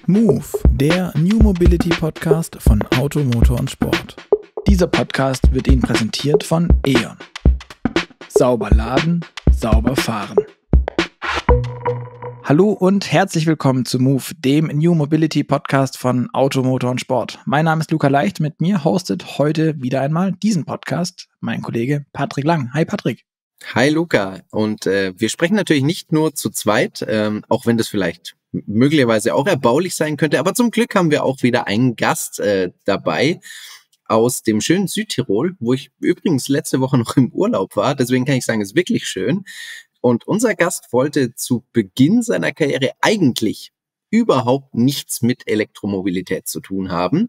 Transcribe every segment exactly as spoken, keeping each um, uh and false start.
Move, der New Mobility Podcast von Auto, Motor und Sport. Dieser Podcast wird Ihnen präsentiert von E O N. Sauber laden, sauber fahren. Hallo und herzlich willkommen zu Move, dem New Mobility Podcast von Auto, Motor und Sport. Mein Name ist Luca Leicht, mit mir hostet heute wieder einmal diesen Podcast mein Kollege Patrick Lang. Hi Patrick. Hi Luca, und äh, wir sprechen natürlich nicht nur zu zweit, ähm, auch wenn das vielleicht möglicherweise auch erbaulich sein könnte, aber zum Glück haben wir auch wieder einen Gast äh, dabei aus dem schönen Südtirol, wo ich übrigens letzte Woche noch im Urlaub war, deswegen kann ich sagen, es ist wirklich schön. Und unser Gast wollte zu Beginn seiner Karriere eigentlich überhaupt nichts mit Elektromobilität zu tun haben,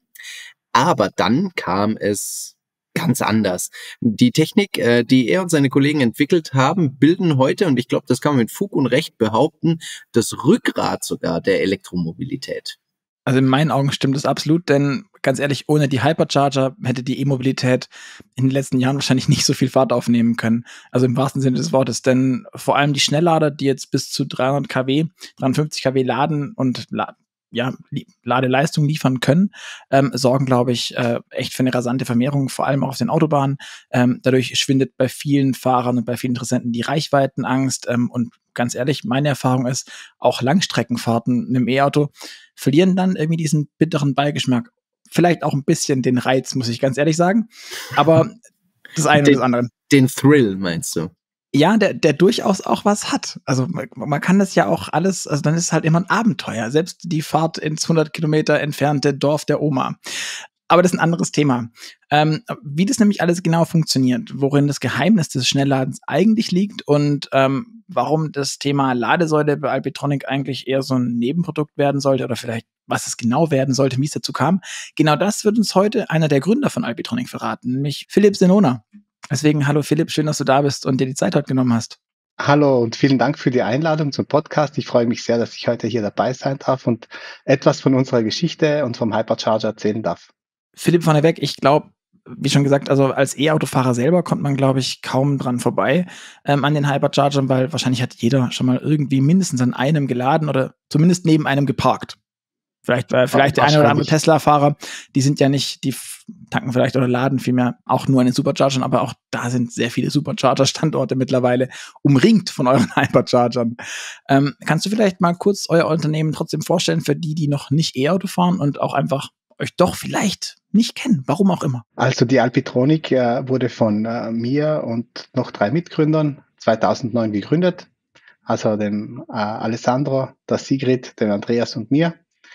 aber dann kam es ganz anders. Die Technik, äh, die er und seine Kollegen entwickelt haben, bilden heute, und ich glaube, das kann man mit Fug und Recht behaupten, das Rückgrat sogar der Elektromobilität. Also in meinen Augen stimmt das absolut, denn ganz ehrlich, ohne die Hypercharger hätte die E-Mobilität in den letzten Jahren wahrscheinlich nicht so viel Fahrt aufnehmen können. Also im wahrsten Sinne des Wortes, denn vor allem die Schnelllader, die jetzt bis zu dreihundert Kilowatt, dreihundertfünfzig Kilowatt laden und la- ja, li- Ladeleistung liefern können, ähm, sorgen, glaube ich, äh, echt für eine rasante Vermehrung, vor allem auch auf den Autobahnen. Ähm, dadurch schwindet bei vielen Fahrern und bei vielen Interessenten die Reichweitenangst. Ähm, und ganz ehrlich, meine Erfahrung ist, auch Langstreckenfahrten in einem E-Auto verlieren dann irgendwie diesen bitteren Beigeschmack. Vielleicht auch ein bisschen den Reiz, muss ich ganz ehrlich sagen. Aber das eine den, und das andere. Den Thrill, meinst du? Ja, der, der durchaus auch was hat. Also man, man kann das ja auch alles, also dann ist es halt immer ein Abenteuer. Selbst die Fahrt ins hundert Kilometer entfernte Dorf der Oma. Aber das ist ein anderes Thema. Ähm, wie das nämlich alles genau funktioniert, worin das Geheimnis des Schnellladens eigentlich liegt und ähm, warum das Thema Ladesäule bei Alpitronic eigentlich eher so ein Nebenprodukt werden sollte oder vielleicht was es genau werden sollte, wie es dazu kam. Genau das wird uns heute einer der Gründer von Alpitronic verraten, nämlich Philipp Senona. Deswegen, hallo Philipp, schön, dass du da bist und dir die Zeit heute genommen hast. Hallo und vielen Dank für die Einladung zum Podcast. Ich freue mich sehr, dass ich heute hier dabei sein darf und etwas von unserer Geschichte und vom Hypercharger erzählen darf. Philipp, vorneweg, ich glaube, wie schon gesagt, also als E-Autofahrer selber kommt man, glaube ich, kaum dran vorbei ähm, an den Hyperchargern, weil wahrscheinlich hat jeder schon mal irgendwie mindestens an einem geladen oder zumindest neben einem geparkt. Vielleicht, äh, vielleicht der eine oder andere Tesla-Fahrer, die sind ja nicht, die tanken vielleicht oder laden vielmehr auch nur an den Superchargern, aber auch da sind sehr viele Supercharger-Standorte mittlerweile umringt von euren Hyperchargern. Ähm, kannst du vielleicht mal kurz euer Unternehmen trotzdem vorstellen für die, die noch nicht E-Auto fahren und auch einfach euch doch vielleicht nicht kennen, warum auch immer? Also die Alpitronic äh, wurde von äh, mir und noch drei Mitgründern zweitausendneun gegründet, also dem äh, Alessandro, der Sigrid, dem Andreas und mir.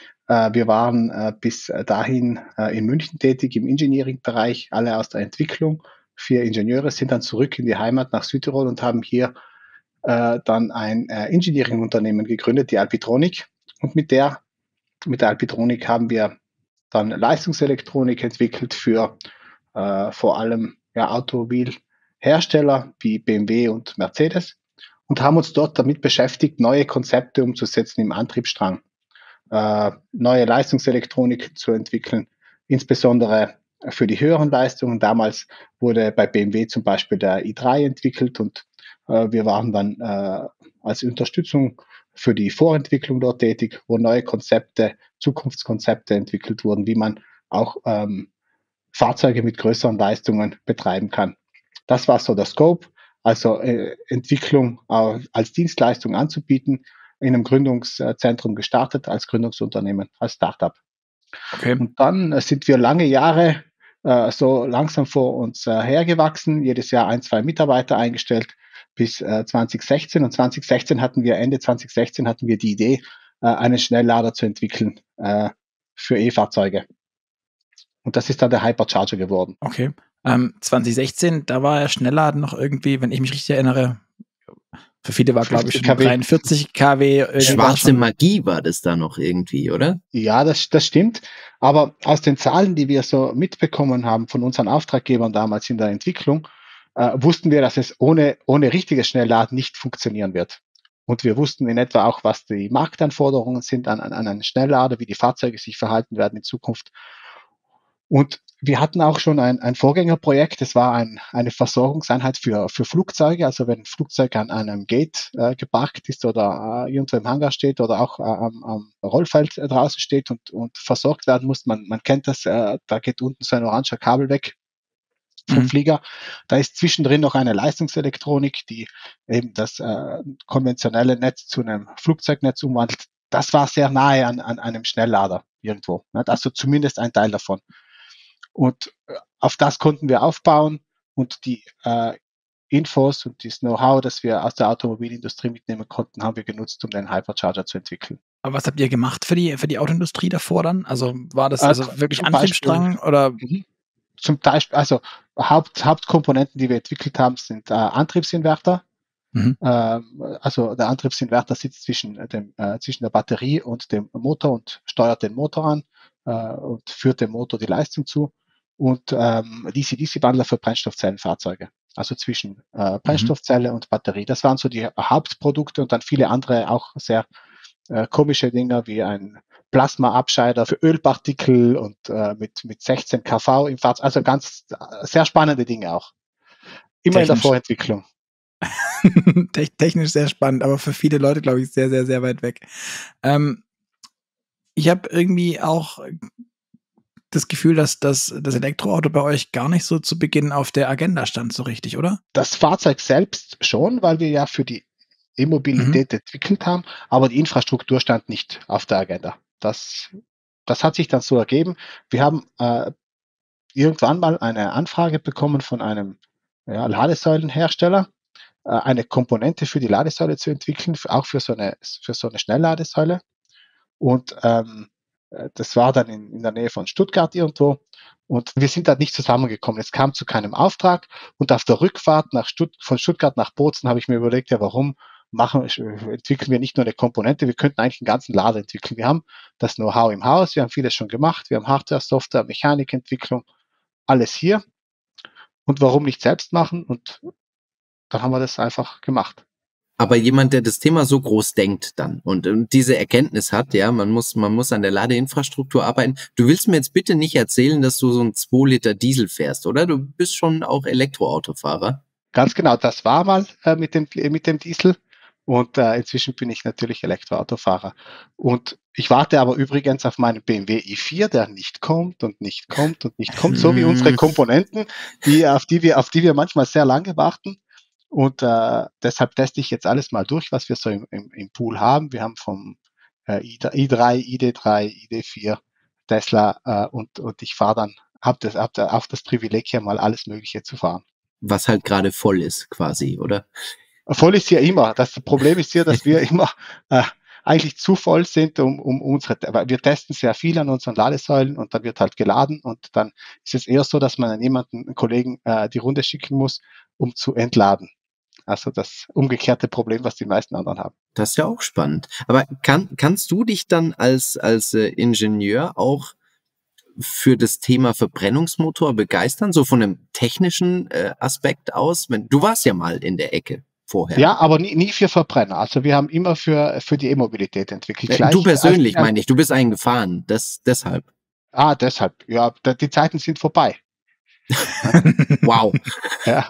Wir waren äh, bis dahin äh, in München tätig im Engineering-Bereich, alle aus der Entwicklung. Vier Ingenieure sind dann zurück in die Heimat nach Südtirol und haben hier äh, dann ein äh, Engineering-Unternehmen gegründet, die Alpitronic. Und mit der, mit der Alpitronic haben wir dann Leistungselektronik entwickelt für äh, vor allem ja, Automobilhersteller wie B M W und Mercedes und haben uns dort damit beschäftigt, neue Konzepte umzusetzen im Antriebsstrang. Äh, neue Leistungselektronik zu entwickeln, insbesondere für die höheren Leistungen. Damals wurde bei B M W zum Beispiel der i drei entwickelt und äh, wir waren dann äh, als Unterstützung für die Vorentwicklung dort tätig, wo neue Konzepte, Zukunftskonzepte entwickelt wurden, wie man auch ähm, Fahrzeuge mit größeren Leistungen betreiben kann. Das war so der Scope, also äh, Entwicklung äh, als Dienstleistung anzubieten, in einem Gründungszentrum gestartet, als Gründungsunternehmen, als Startup. Okay. Und dann äh, sind wir lange Jahre äh, so langsam vor uns äh, hergewachsen, jedes Jahr ein, zwei Mitarbeiter eingestellt bis äh, zwanzig sechzehn. Und zwanzig sechzehn hatten wir, Ende zwanzig sechzehn hatten wir die Idee, äh, einen Schnelllader zu entwickeln äh, für E-Fahrzeuge. Und das ist dann der Hypercharger geworden. Okay. Ähm, zwanzig sechzehn, da war ja Schnellladen noch irgendwie, wenn ich mich richtig erinnere, für viele war, glaube ich, schon dreiundvierzig Kilowatt. Schwarze Magie war das da noch irgendwie, oder? Ja, das, das stimmt. Aber aus den Zahlen, die wir so mitbekommen haben von unseren Auftraggebern damals in der Entwicklung, äh, wussten wir, dass es ohne, ohne richtiges Schnellladen nicht funktionieren wird. Und wir wussten in etwa auch, was die Marktanforderungen sind an, an einen Schnelllader, wie die Fahrzeuge sich verhalten werden in Zukunft. Und wir hatten auch schon ein, ein Vorgängerprojekt, das war ein, eine Versorgungseinheit für, für Flugzeuge, also wenn ein Flugzeug an einem Gate äh, geparkt ist oder äh, irgendwo im Hangar steht oder auch äh, am, am Rollfeld äh, draußen steht und, und versorgt werden muss, man, man kennt das, äh, da geht unten so ein oranger Kabel weg vom Mhm. Flieger. Da ist zwischendrin noch eine Leistungselektronik, die eben das äh, konventionelle Netz zu einem Flugzeugnetz umwandelt. Das war sehr nahe an, an einem Schnelllader irgendwo, ne? Also zumindest ein Teil davon. Und äh, auf das konnten wir aufbauen und die äh, Infos und das Know-how, das wir aus der Automobilindustrie mitnehmen konnten, haben wir genutzt, um den Hypercharger zu entwickeln. Aber was habt ihr gemacht für die, für die Autoindustrie davor dann? Also war das Äh, also wirklich zum Beispiel, Antriebsstrang oder? mhm. zum Beispiel, also Haupt, Hauptkomponenten, die wir entwickelt haben, sind äh, Antriebsinverter. Mhm. Ähm, also der Antriebsinverter sitzt zwischen, dem, äh, zwischen der Batterie und dem Motor und steuert den Motor an äh, und führt dem Motor die Leistung zu. Und ähm, D C D C-Wandler für Brennstoffzellenfahrzeuge, also zwischen äh, Brennstoffzelle und Batterie. Das waren so die Hauptprodukte und dann viele andere auch sehr äh, komische Dinger wie ein Plasmaabscheider für Ölpartikel und äh, mit, mit sechzehn KV im Fahrzeug. Also ganz äh, sehr spannende Dinge auch. Immer in der Technisch. Vorentwicklung. Te- Technisch sehr spannend, aber für viele Leute, glaube ich, sehr, sehr, sehr weit weg. Ähm, ich habe irgendwie auch das Gefühl, dass das, das Elektroauto bei euch gar nicht so zu Beginn auf der Agenda stand, so richtig, oder? Das Fahrzeug selbst schon, weil wir ja für die E-Mobilität mhm. entwickelt haben, aber die Infrastruktur stand nicht auf der Agenda. Das, das hat sich dann so ergeben. Wir haben äh, irgendwann mal eine Anfrage bekommen von einem ja, Ladesäulenhersteller, äh, eine Komponente für die Ladesäule zu entwickeln, auch für so eine, für so eine Schnellladesäule. Und ähm, das war dann in, in der Nähe von Stuttgart irgendwo. Und wir sind da nicht zusammengekommen. Es kam zu keinem Auftrag. Und auf der Rückfahrt nach Stutt- von Stuttgart nach Bozen habe ich mir überlegt, ja, warum machen, entwickeln wir nicht nur eine Komponente, wir könnten eigentlich einen ganzen Lader entwickeln. Wir haben das Know-how im Haus, wir haben vieles schon gemacht, wir haben Hardware, Software, Mechanikentwicklung, alles hier. Und warum nicht selbst machen? Und dann haben wir das einfach gemacht. Aber jemand, der das Thema so groß denkt dann und, und diese Erkenntnis hat, ja, man muss, man muss an der Ladeinfrastruktur arbeiten. Du willst mir jetzt bitte nicht erzählen, dass du so ein zwei Liter Diesel fährst, oder? Du bist schon auch Elektroautofahrer. Ganz genau, das war mal äh, mit dem, mit dem Diesel. Und äh, inzwischen bin ich natürlich Elektroautofahrer. Und ich warte aber übrigens auf meinen B M W i vier, der nicht kommt und nicht kommt und nicht kommt, so wie unsere Komponenten, die, auf, die wir, auf die wir manchmal sehr lange warten. Und äh, deshalb teste ich jetzt alles mal durch, was wir so im, im, im Pool haben. Wir haben vom äh, i drei, i D drei, i D vier, Tesla äh, und, und ich fahre dann, habe das, hab da auch das Privileg, hier mal alles Mögliche zu fahren. Was halt gerade voll ist, quasi, oder? Voll ist hier immer. Das Problem ist hier, dass wir immer äh, eigentlich zu voll sind, um, um unsere, weil wir testen sehr viel an unseren Ladesäulen und dann wird halt geladen und dann ist es eher so, dass man an jemanden, einen Kollegen äh, die Runde schicken muss, um zu entladen. Also das umgekehrte Problem, was die meisten anderen haben. Das ist ja auch spannend. Aber kann, kannst du dich dann als, als äh, Ingenieur auch für das Thema Verbrennungsmotor begeistern, so von einem technischen äh, Aspekt aus? Wenn, du warst ja mal in der Ecke vorher. Ja, aber nie, nie für Verbrenner. Also wir haben immer für, für die E-Mobilität entwickelt. Äh, Gleich, du persönlich, also, meine ich, du bist eingefahren, das deshalb. Ah, deshalb. Ja, die Zeiten sind vorbei. Wow. Ja.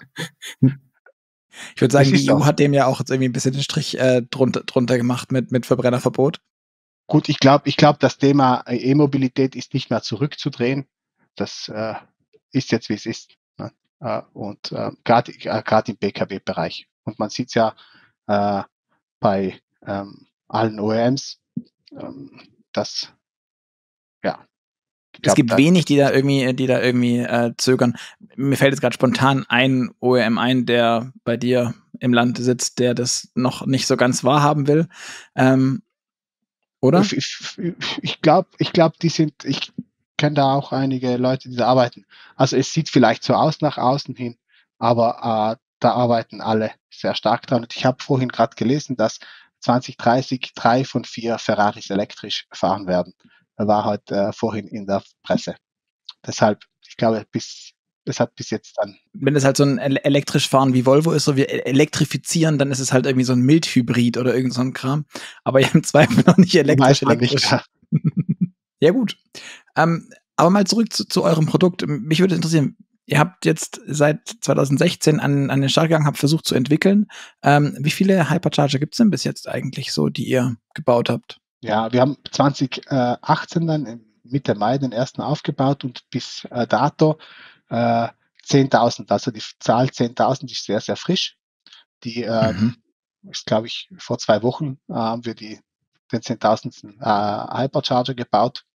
Ich würde sagen, die E U hat dem ja auch jetzt irgendwie ein bisschen den Strich äh, drunter, drunter gemacht mit, mit Verbrennerverbot. Gut, ich glaube, ich glaube, das Thema E-Mobilität ist nicht mehr zurückzudrehen. Das äh, ist jetzt, wie es ist. Ne? Äh, und äh, gerade äh, gerade im P K W-Bereich. Und man sieht es ja äh, bei ähm, allen O E Ms, ähm, dass ja. Es glaub, gibt wenig, die da irgendwie, die da irgendwie äh, zögern. Mir fällt jetzt gerade spontan ein O E M ein, der bei dir im Land sitzt, der das noch nicht so ganz wahrhaben will. Ähm, oder? Ich, ich, ich glaube, ich glaub, die sind, ich kenne da auch einige Leute, die da arbeiten. Also es sieht vielleicht so aus nach außen hin, aber äh, da arbeiten alle sehr stark dran. Und ich habe vorhin gerade gelesen, dass zwanzig dreißig drei von vier Ferraris elektrisch fahren werden. Da war halt äh, vorhin in der Presse. Deshalb, ich glaube, bis das hat bis jetzt dann. Wenn es halt so ein elektrisch fahren wie Volvo ist, so wir elektrifizieren, dann ist es halt irgendwie so ein Mildhybrid oder irgend so ein Kram. Aber ja im Zweifel noch nicht elektrisch. elektrisch. Nicht, ja. Ja gut. Ähm, Aber mal zurück zu, zu eurem Produkt. Mich würde interessieren, ihr habt jetzt seit zwanzig sechzehn an, an den Start gegangen, habt versucht zu entwickeln. Ähm, wie viele Hypercharger gibt es denn bis jetzt eigentlich so, die ihr gebaut habt? Ja, wir haben zwanzig achtzehn dann Mitte Mai den ersten aufgebaut und bis äh, dato äh, zehntausend. Also die Zahl zehntausend ist sehr, sehr frisch. Die ähm, Mhm. ist, glaube ich, vor zwei Wochen äh, haben wir die, den zehntausendsten äh, Hypercharger gebaut.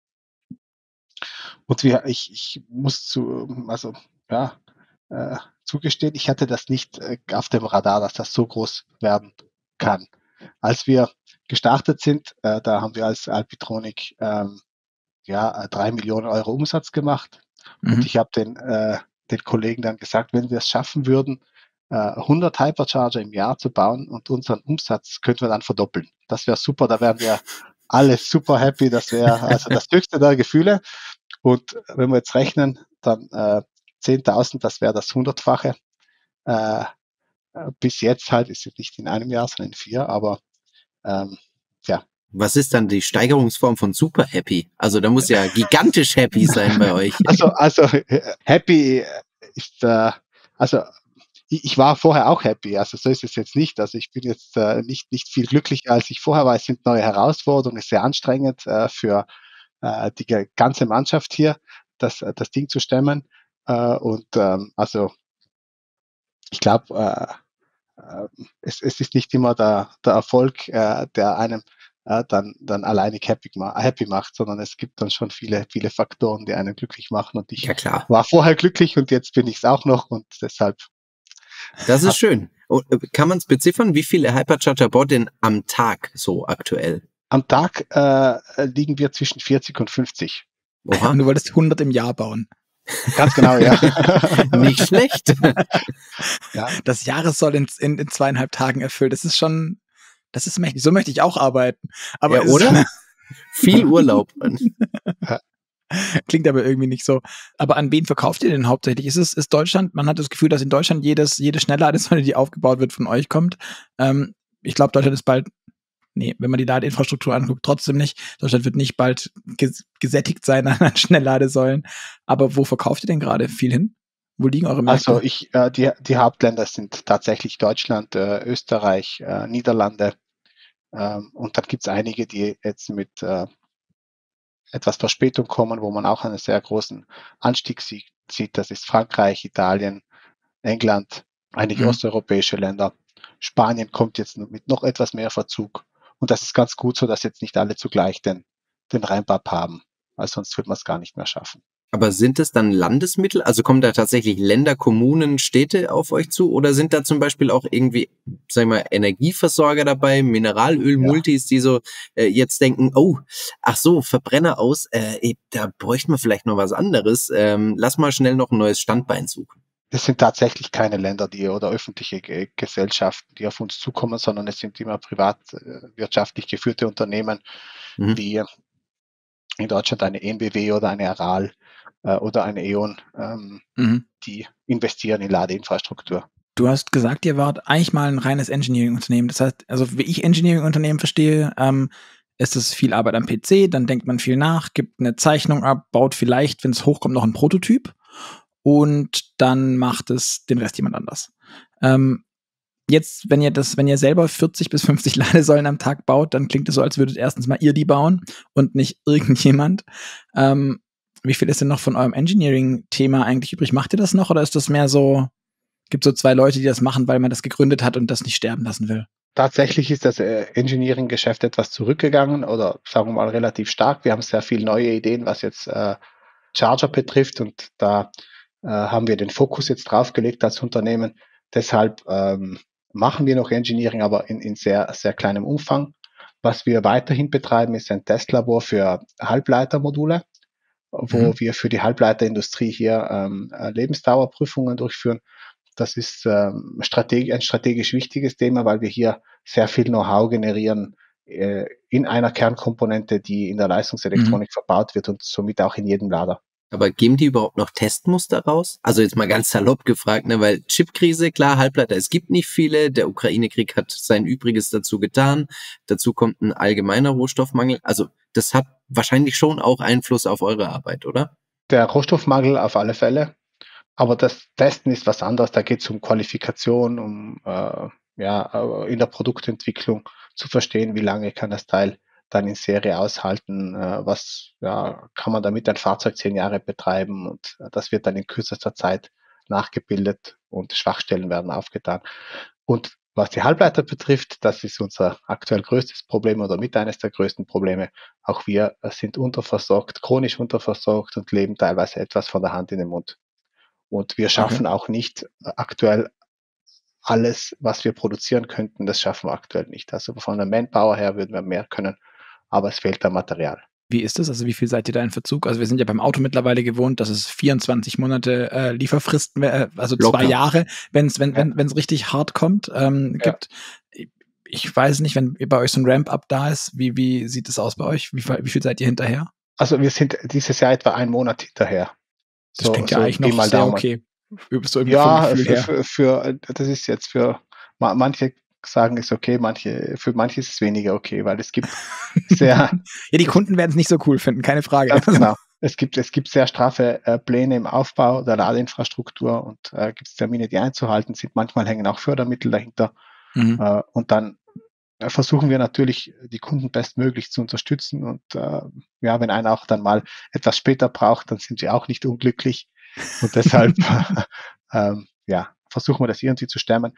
Und wir, ich, ich muss zu, also ja, äh, zugestehen, ich hatte das nicht äh, auf dem Radar, dass das so groß werden kann. Als wir gestartet sind, äh, da haben wir als Alpitronic ähm, ja, äh, drei Millionen Euro Umsatz gemacht. Und Mhm. ich habe den, äh, den Kollegen dann gesagt, wenn wir es schaffen würden, äh, hundert Hypercharger im Jahr zu bauen und unseren Umsatz könnten wir dann verdoppeln. Das wäre super, da wären wir alle super happy. Das wäre also das höchste der Gefühle. Und wenn wir jetzt rechnen, dann äh, zehntausend, das wäre das hundertfache. Äh, bis jetzt halt, ist es nicht in einem Jahr, sondern in vier, aber ähm, ja. Was ist dann die Steigerungsform von super happy? Also da muss ja gigantisch happy sein bei euch. Also, also happy ist, äh, also ich, ich war vorher auch happy, also so ist es jetzt nicht. Also ich bin jetzt äh, nicht, nicht viel glücklicher, als ich vorher war. Es sind neue Herausforderungen, es ist sehr anstrengend äh, für äh, die ganze Mannschaft hier, das, das Ding zu stemmen. Äh, und ähm, also ich glaube, äh, äh, es, es ist nicht immer der, der Erfolg, äh, der einem äh, dann, dann alleinig happy, happy macht, sondern es gibt dann schon viele, viele Faktoren, die einen glücklich machen. Und ich Ja klar, war vorher glücklich und jetzt bin ich es auch noch und deshalb. das ist schön. Und, äh, kann man es beziffern, wie viele Hypercharger baut denn am Tag so aktuell? Am Tag äh, liegen wir zwischen vierzig und fünfzig. Oha. Und du wolltest hundert im Jahr bauen. Ganz genau, ja. Nicht schlecht. Ja. Das Jahressoll in, in, in zweieinhalb Tagen erfüllt. Das ist schon, das ist mächtig. So möchte ich auch arbeiten. Aber Ja, es oder? Viel Urlaub. klingt aber irgendwie nicht so. Aber an wen verkauft ihr denn hauptsächlich? Ist es ist Deutschland? Man hat das Gefühl, dass in Deutschland jedes, jede Schnellladesäule, die aufgebaut wird, von euch kommt. Ähm, ich glaube, Deutschland ist bald, nee, wenn man die Ladeinfrastruktur anguckt, trotzdem nicht. Deutschland wird nicht bald ges- gesättigt sein an Schnellladesäulen. Aber wo verkauft ihr denn gerade viel hin? Wo liegen eure Märkte? Also ich, äh, die, die Hauptländer sind tatsächlich Deutschland, äh, Österreich, äh, Niederlande. Ähm, und dann gibt es einige, die jetzt mit äh, etwas Verspätung kommen, wo man auch einen sehr großen Anstieg sieht. Das ist Frankreich, Italien, England, einige Mhm. osteuropäische Länder. Spanien kommt jetzt mit noch etwas mehr Verzug. Und das ist ganz gut so, dass jetzt nicht alle zugleich den, den Ramp-up haben, weil sonst wird man es gar nicht mehr schaffen. Aber sind es dann Landesmittel? Also kommen da tatsächlich Länder, Kommunen, Städte auf euch zu? Oder sind da zum Beispiel auch irgendwie, sagen wir mal, Energieversorger dabei, Mineralöl-Multis, die so äh, jetzt denken, oh, ach so, Verbrenner aus, äh, da bräuchten wir vielleicht noch was anderes. Ähm, lass mal schnell noch ein neues Standbein suchen. Es sind tatsächlich keine Länder, die oder öffentliche Ge- Gesellschaften, die auf uns zukommen, sondern es sind immer privatwirtschaftlich geführte Unternehmen, Mhm. wie in Deutschland eine E N B W oder eine Aral äh, oder eine E.ON, ähm, Mhm. die investieren in Ladeinfrastruktur. Du hast gesagt, ihr wart eigentlich mal ein reines Engineering-Unternehmen. Das heißt, also wie ich Engineering-Unternehmen verstehe, ähm, ist es viel Arbeit am P C, dann denkt man viel nach, gibt eine Zeichnung ab, baut vielleicht, wenn es hochkommt, noch einen Prototyp und dann macht es den Rest jemand anders. Ähm, jetzt, wenn ihr das, wenn ihr selber vierzig bis fünfzig Ladesäulen am Tag baut, dann klingt es so, als würdet erstens mal ihr die bauen und nicht irgendjemand. Ähm, wie viel ist denn noch von eurem Engineering-Thema eigentlich übrig? Macht ihr das noch oder ist das mehr so, gibt so zwei Leute, die das machen, weil man das gegründet hat und das nicht sterben lassen will? Tatsächlich ist das äh, Engineering-Geschäft etwas zurückgegangen oder sagen wir mal relativ stark. Wir haben sehr viele neue Ideen, was jetzt äh, Charger betrifft und da äh, haben wir den Fokus jetzt drauf gelegt als Unternehmen. Deshalb ähm, machen wir noch Engineering, aber in, in sehr, sehr kleinem Umfang. Was wir weiterhin betreiben, ist ein Testlabor für Halbleitermodule, wo Mhm. wir für die Halbleiterindustrie hier ähm, Lebensdauerprüfungen durchführen. Das ist ähm, strateg- ein strategisch wichtiges Thema, weil wir hier sehr viel Know-how generieren äh, in einer Kernkomponente, die in der Leistungselektronik Mhm. verbaut wird und somit auch in jedem Lader. Aber geben die überhaupt noch Testmuster raus? Also jetzt mal ganz salopp gefragt, ne, weil Chipkrise, klar, Halbleiter, es gibt nicht viele. Der Ukraine-Krieg hat sein Übriges dazu getan. Dazu kommt ein allgemeiner Rohstoffmangel. Also das hat wahrscheinlich schon auch Einfluss auf eure Arbeit, oder? der Rohstoffmangel auf alle Fälle. Aber das Testen ist was anderes. Da geht es um Qualifikation, um äh, ja, in der Produktentwicklung zu verstehen, wie lange kann das Teil dann in Serie aushalten, äh, was ja, kann man damit ein Fahrzeug zehn Jahre betreiben, und äh, das wird dann in kürzester Zeit nachgebildet und Schwachstellen werden aufgetan. Und was die Halbleiter betrifft, das ist unser aktuell größtes Problem oder mit eines der größten Probleme. Auch wir sind unterversorgt, chronisch unterversorgt und leben teilweise etwas von der Hand in den Mund. Und wir schaffen Okay. auch nicht aktuell alles, was wir produzieren könnten, das schaffen wir aktuell nicht. Also von der Manpower her würden wir mehr können, aber es fehlt da Material. Wie ist das? Also wie viel seid ihr da in Verzug? Also wir sind ja beim Auto mittlerweile gewohnt, dass es vierundzwanzig Monate äh, Lieferfristen, äh, also Locker. zwei Jahre, wenn's, wenn Ja. wenn wenn es richtig hart kommt, ähm, Ja. gibt. Ich weiß nicht, wenn bei euch so ein Ramp-up da ist, wie wie sieht es aus bei euch? Wie, wie viel seid ihr hinterher? Also wir sind dieses Jahr etwa einen Monat hinterher. Das So, klingt ja so eigentlich Pi noch mal sehr Daumen. okay. So im, vom Ja, Gefühl für, her. für, für, das ist jetzt für ma- manche sagen es okay, manche, für manche ist es weniger okay, weil es gibt sehr, Ja, die es, Kunden werden es nicht so cool finden, keine Frage. ganz genau, es gibt, es gibt sehr straffe äh, Pläne im Aufbau der Ladeinfrastruktur, und äh, gibt es Termine, die einzuhalten sind. Manchmal hängen auch Fördermittel dahinter. Mhm. Äh, und dann äh, versuchen wir natürlich, die Kunden bestmöglich zu unterstützen. Und äh, ja, wenn einer auch dann mal etwas später braucht, dann sind wir auch nicht unglücklich. Und deshalb ähm, ja, versuchen wir das irgendwie zu stemmen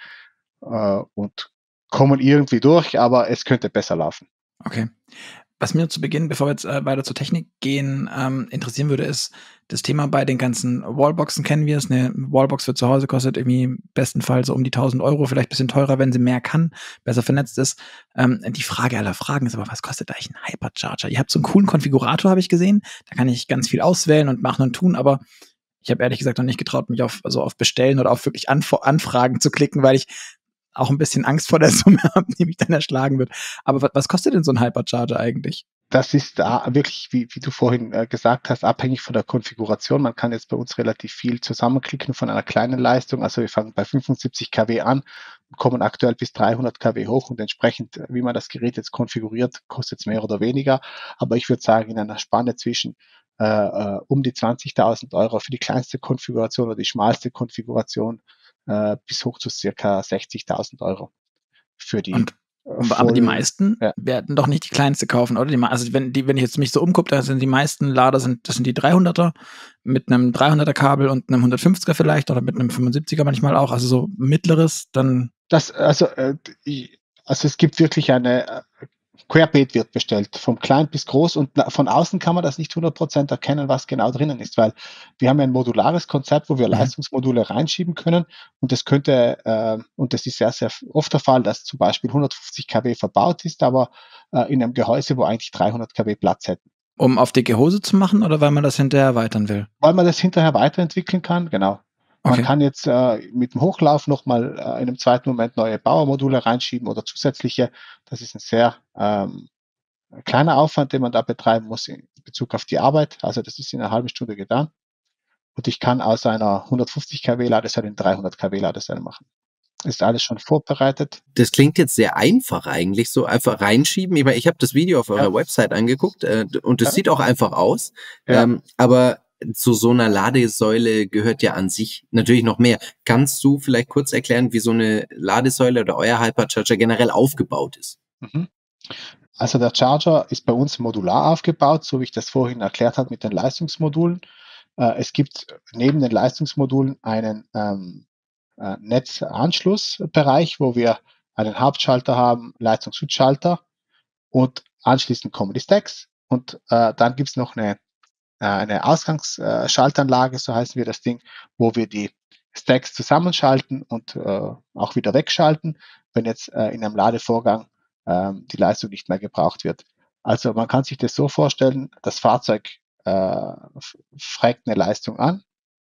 äh, und kommen irgendwie durch, aber es könnte besser laufen. Okay. Was mir zu Beginn, bevor wir jetzt äh, weiter zur Technik gehen, ähm, interessieren würde, ist das Thema bei den ganzen Wallboxen. Kennen wir es? Eine Wallbox für zu Hause kostet irgendwie im besten Fall so um die tausend Euro, vielleicht ein bisschen teurer, wenn sie mehr kann, besser vernetzt ist. Ähm, die Frage aller Fragen ist aber, was kostet eigentlich ein Hypercharger? Ihr habt so einen coolen Konfigurator, habe ich gesehen. Da kann ich ganz viel auswählen und machen und tun, aber ich habe ehrlich gesagt noch nicht getraut, mich auf, also auf Bestellen oder auf wirklich Anf- Anfragen zu klicken, weil ich auch ein bisschen Angst vor der Summe habe, die mich dann erschlagen wird. Aber was, was kostet denn so ein Hypercharger eigentlich? Das ist da wirklich, wie, wie du vorhin äh, gesagt hast, abhängig von der Konfiguration. Man kann jetzt bei uns relativ viel zusammenklicken von einer kleinen Leistung. Also wir fangen bei fünfundsiebzig Kilowatt an und kommen aktuell bis dreihundert Kilowatt hoch, und entsprechend, wie man das Gerät jetzt konfiguriert, kostet es mehr oder weniger. Aber ich würde sagen, in einer Spanne zwischen äh, äh, um die zwanzigtausend Euro für die kleinste Konfiguration oder die schmalste Konfiguration äh, bis hoch zu circa sechzigtausend Euro für die Und äh, aber die vollen. meisten Ja. werden doch nicht die kleinste kaufen, oder? Die, me- also wenn die, wenn ich jetzt mich so umgucke, da sind die meisten Lader sind, das sind die dreihunderter mit einem dreihunderter Kabel und einem hundertfünfziger vielleicht oder mit einem fünfundsiebziger manchmal auch, also so mittleres, dann Das, also, äh, ich- also es gibt wirklich eine, äh, Querbeet wird bestellt, vom klein bis groß, und na- von außen kann man das nicht hundert Prozent erkennen, was genau drinnen ist, weil wir haben ja ein modulares Konzept, wo wir mhm. Leistungsmodule reinschieben können, und das könnte, äh, und das ist sehr, sehr oft der Fall, dass zum Beispiel hundertfünfzig Kilowatt verbaut ist, aber äh, in einem Gehäuse, wo eigentlich dreihundert Kilowatt Platz hätten. Um auf dicke Hose zu machen oder weil man das hinterher erweitern will? Weil man das hinterher weiterentwickeln kann, genau. Man Okay. kann jetzt äh, mit dem Hochlauf nochmal äh, in einem zweiten Moment neue Powermodule reinschieben oder zusätzliche. Das ist ein sehr ähm, kleiner Aufwand, den man da betreiben muss in Bezug auf die Arbeit. Also das ist in einer halben Stunde getan. Und ich kann aus einer hundertfünfzig Kilowatt Ladesäule eine dreihundert Kilowatt Ladesäule machen. Ist alles schon vorbereitet. Das klingt jetzt sehr einfach eigentlich, so einfach reinschieben. Ich, meine, ich habe das Video auf eurer Ja. Website angeguckt äh, und es Ja. sieht auch einfach aus. Ja. Ähm, aber zu so einer Ladesäule gehört ja an sich natürlich noch mehr. Kannst du vielleicht kurz erklären, wie so eine Ladesäule oder euer Hypercharger generell aufgebaut ist? Mhm. Also der Charger ist bei uns modular aufgebaut, so wie ich das vorhin erklärt habe mit den Leistungsmodulen. Äh, es gibt neben den Leistungsmodulen einen ähm, äh, Netzanschlussbereich, wo wir einen Hauptschalter haben, Leistungsschutzschalter, und anschließend kommen die Stacks, und äh, dann gibt's noch eine, äh, eine Ausgangsschaltanlage, so heißen wir das Ding, wo wir die Stacks zusammenschalten und äh, auch wieder wegschalten, wenn jetzt äh, in einem Ladevorgang ähm, die Leistung nicht mehr gebraucht wird. Also man kann sich das so vorstellen, das Fahrzeug äh, fragt eine Leistung an,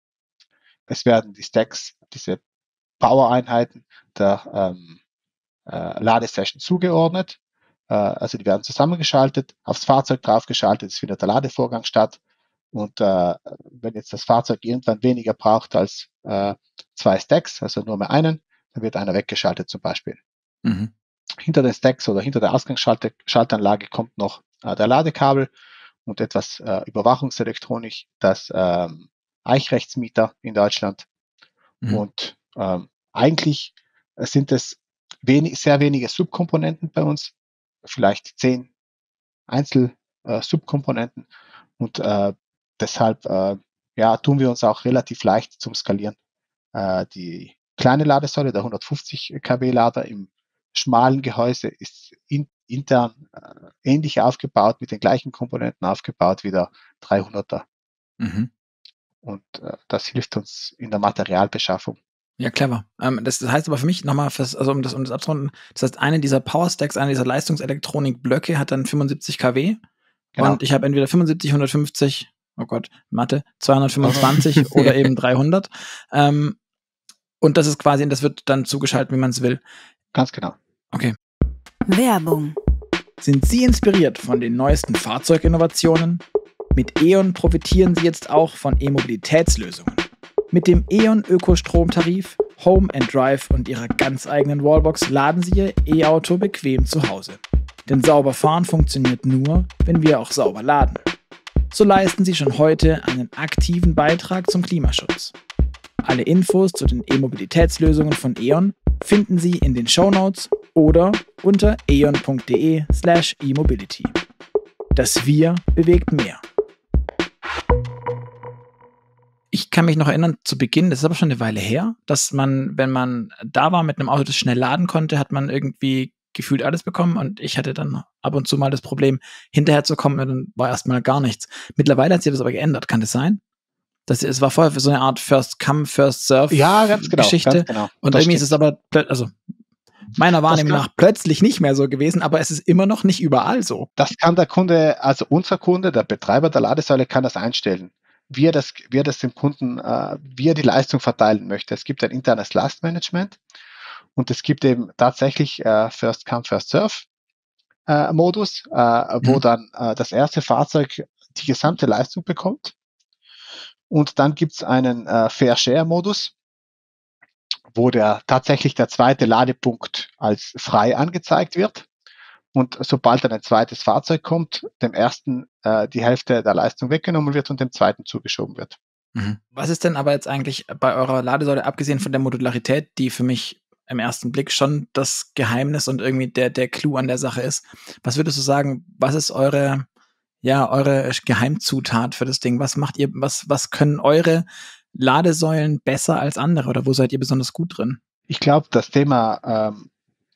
es werden die Stacks, diese Power-Einheiten der ähm, äh, Ladesession zugeordnet. Äh, also die werden zusammengeschaltet, aufs Fahrzeug draufgeschaltet, es findet der Ladevorgang statt. Und äh, wenn jetzt das Fahrzeug irgendwann weniger braucht als äh, zwei Stacks, also nur mehr einen, dann wird einer weggeschaltet zum Beispiel. Mhm. Hinter den Stacks oder hinter der Ausgangsschaltanlage kommt noch äh, der Ladekabel, und etwas äh, Überwachungselektronik, das ähm, Eichrechtsmieter in Deutschland. Mhm. Und ähm, eigentlich sind es wenig, sehr wenige Subkomponenten bei uns, vielleicht zehn Einzel-Subkomponenten äh, und äh, deshalb äh, ja, tun wir uns auch relativ leicht zum Skalieren. Äh, die kleine Ladesäule, der hundertfünfzig Kilowatt Lader im schmalen Gehäuse ist in, intern äh, ähnlich aufgebaut, mit den gleichen Komponenten aufgebaut wie der dreihunderter. Mhm. Und äh, das hilft uns in der Materialbeschaffung. Ja, clever. Ähm, das heißt aber für mich nochmal, fürs, also um das, um das abzurunden, das heißt, eine dieser Powerstacks, eine dieser Leistungselektronik-Blöcke hat dann fünfundsiebzig Kilowatt genau. Und ich habe entweder fünfundsiebzig, hundertfünfzig, oh Gott, Mathe, zweihundertfünfundzwanzig oder eben dreihundert. Ähm, und das ist quasi, das wird dann zugeschaltet, wie man es will. Ganz genau. Okay. Werbung. Sind Sie inspiriert von den neuesten Fahrzeuginnovationen? Mit E.ON profitieren Sie jetzt auch von E-Mobilitätslösungen. Mit dem E.ON Ökostromtarif, Home and Drive und Ihrer ganz eigenen Wallbox laden Sie Ihr E-Auto bequem zu Hause. Denn sauber fahren funktioniert nur, wenn wir auch sauber laden. So leisten Sie schon heute einen aktiven Beitrag zum Klimaschutz. Alle Infos zu den E-Mobilitätslösungen von E.ON finden Sie in den Shownotes oder unter eon.de slash e-mobility. Das Wir bewegt mehr. Ich kann mich noch erinnern, zu Beginn, das ist aber schon eine Weile her, dass man, wenn man da war mit einem Auto, das schnell laden konnte, hat man irgendwie gefühlt alles bekommen und ich hatte dann ab und zu mal das Problem, hinterher zu kommen und dann war erstmal gar nichts. Mittlerweile hat sich das aber geändert, kann das sein? Das, es war vorher so eine Art First-Come, First-Serve ja, ganz genau, Geschichte ganz genau. Und das irgendwie stimmt. ist es aber, also meiner Wahrnehmung nach plötzlich nicht mehr so gewesen, aber es ist immer noch nicht überall so. Das kann der Kunde, also unser Kunde, der Betreiber der Ladesäule kann das einstellen, wie er das, wie er das dem Kunden, äh, wie er die Leistung verteilen möchte. Es gibt ein internes Lastmanagement und es gibt eben tatsächlich äh, First Come, First Serve äh, Modus, äh, wo mhm. dann äh, das erste Fahrzeug die gesamte Leistung bekommt. Und dann gibt es einen äh, Fair Share Modus, wo der tatsächlich der zweite Ladepunkt als frei angezeigt wird. Und sobald dann ein zweites Fahrzeug kommt, dem ersten äh, die Hälfte der Leistung weggenommen wird und dem zweiten zugeschoben wird. Mhm. Was ist denn aber jetzt eigentlich bei eurer Ladesäule, abgesehen von der Modularität, die für mich im ersten Blick schon das Geheimnis und irgendwie der, der Clou an der Sache ist, was würdest du sagen, was ist eure, ja, eure Geheimzutat für das Ding? Was macht ihr, was, was können eure Ladesäulen besser als andere oder wo seid ihr besonders gut drin? Ich glaube, das Thema ähm,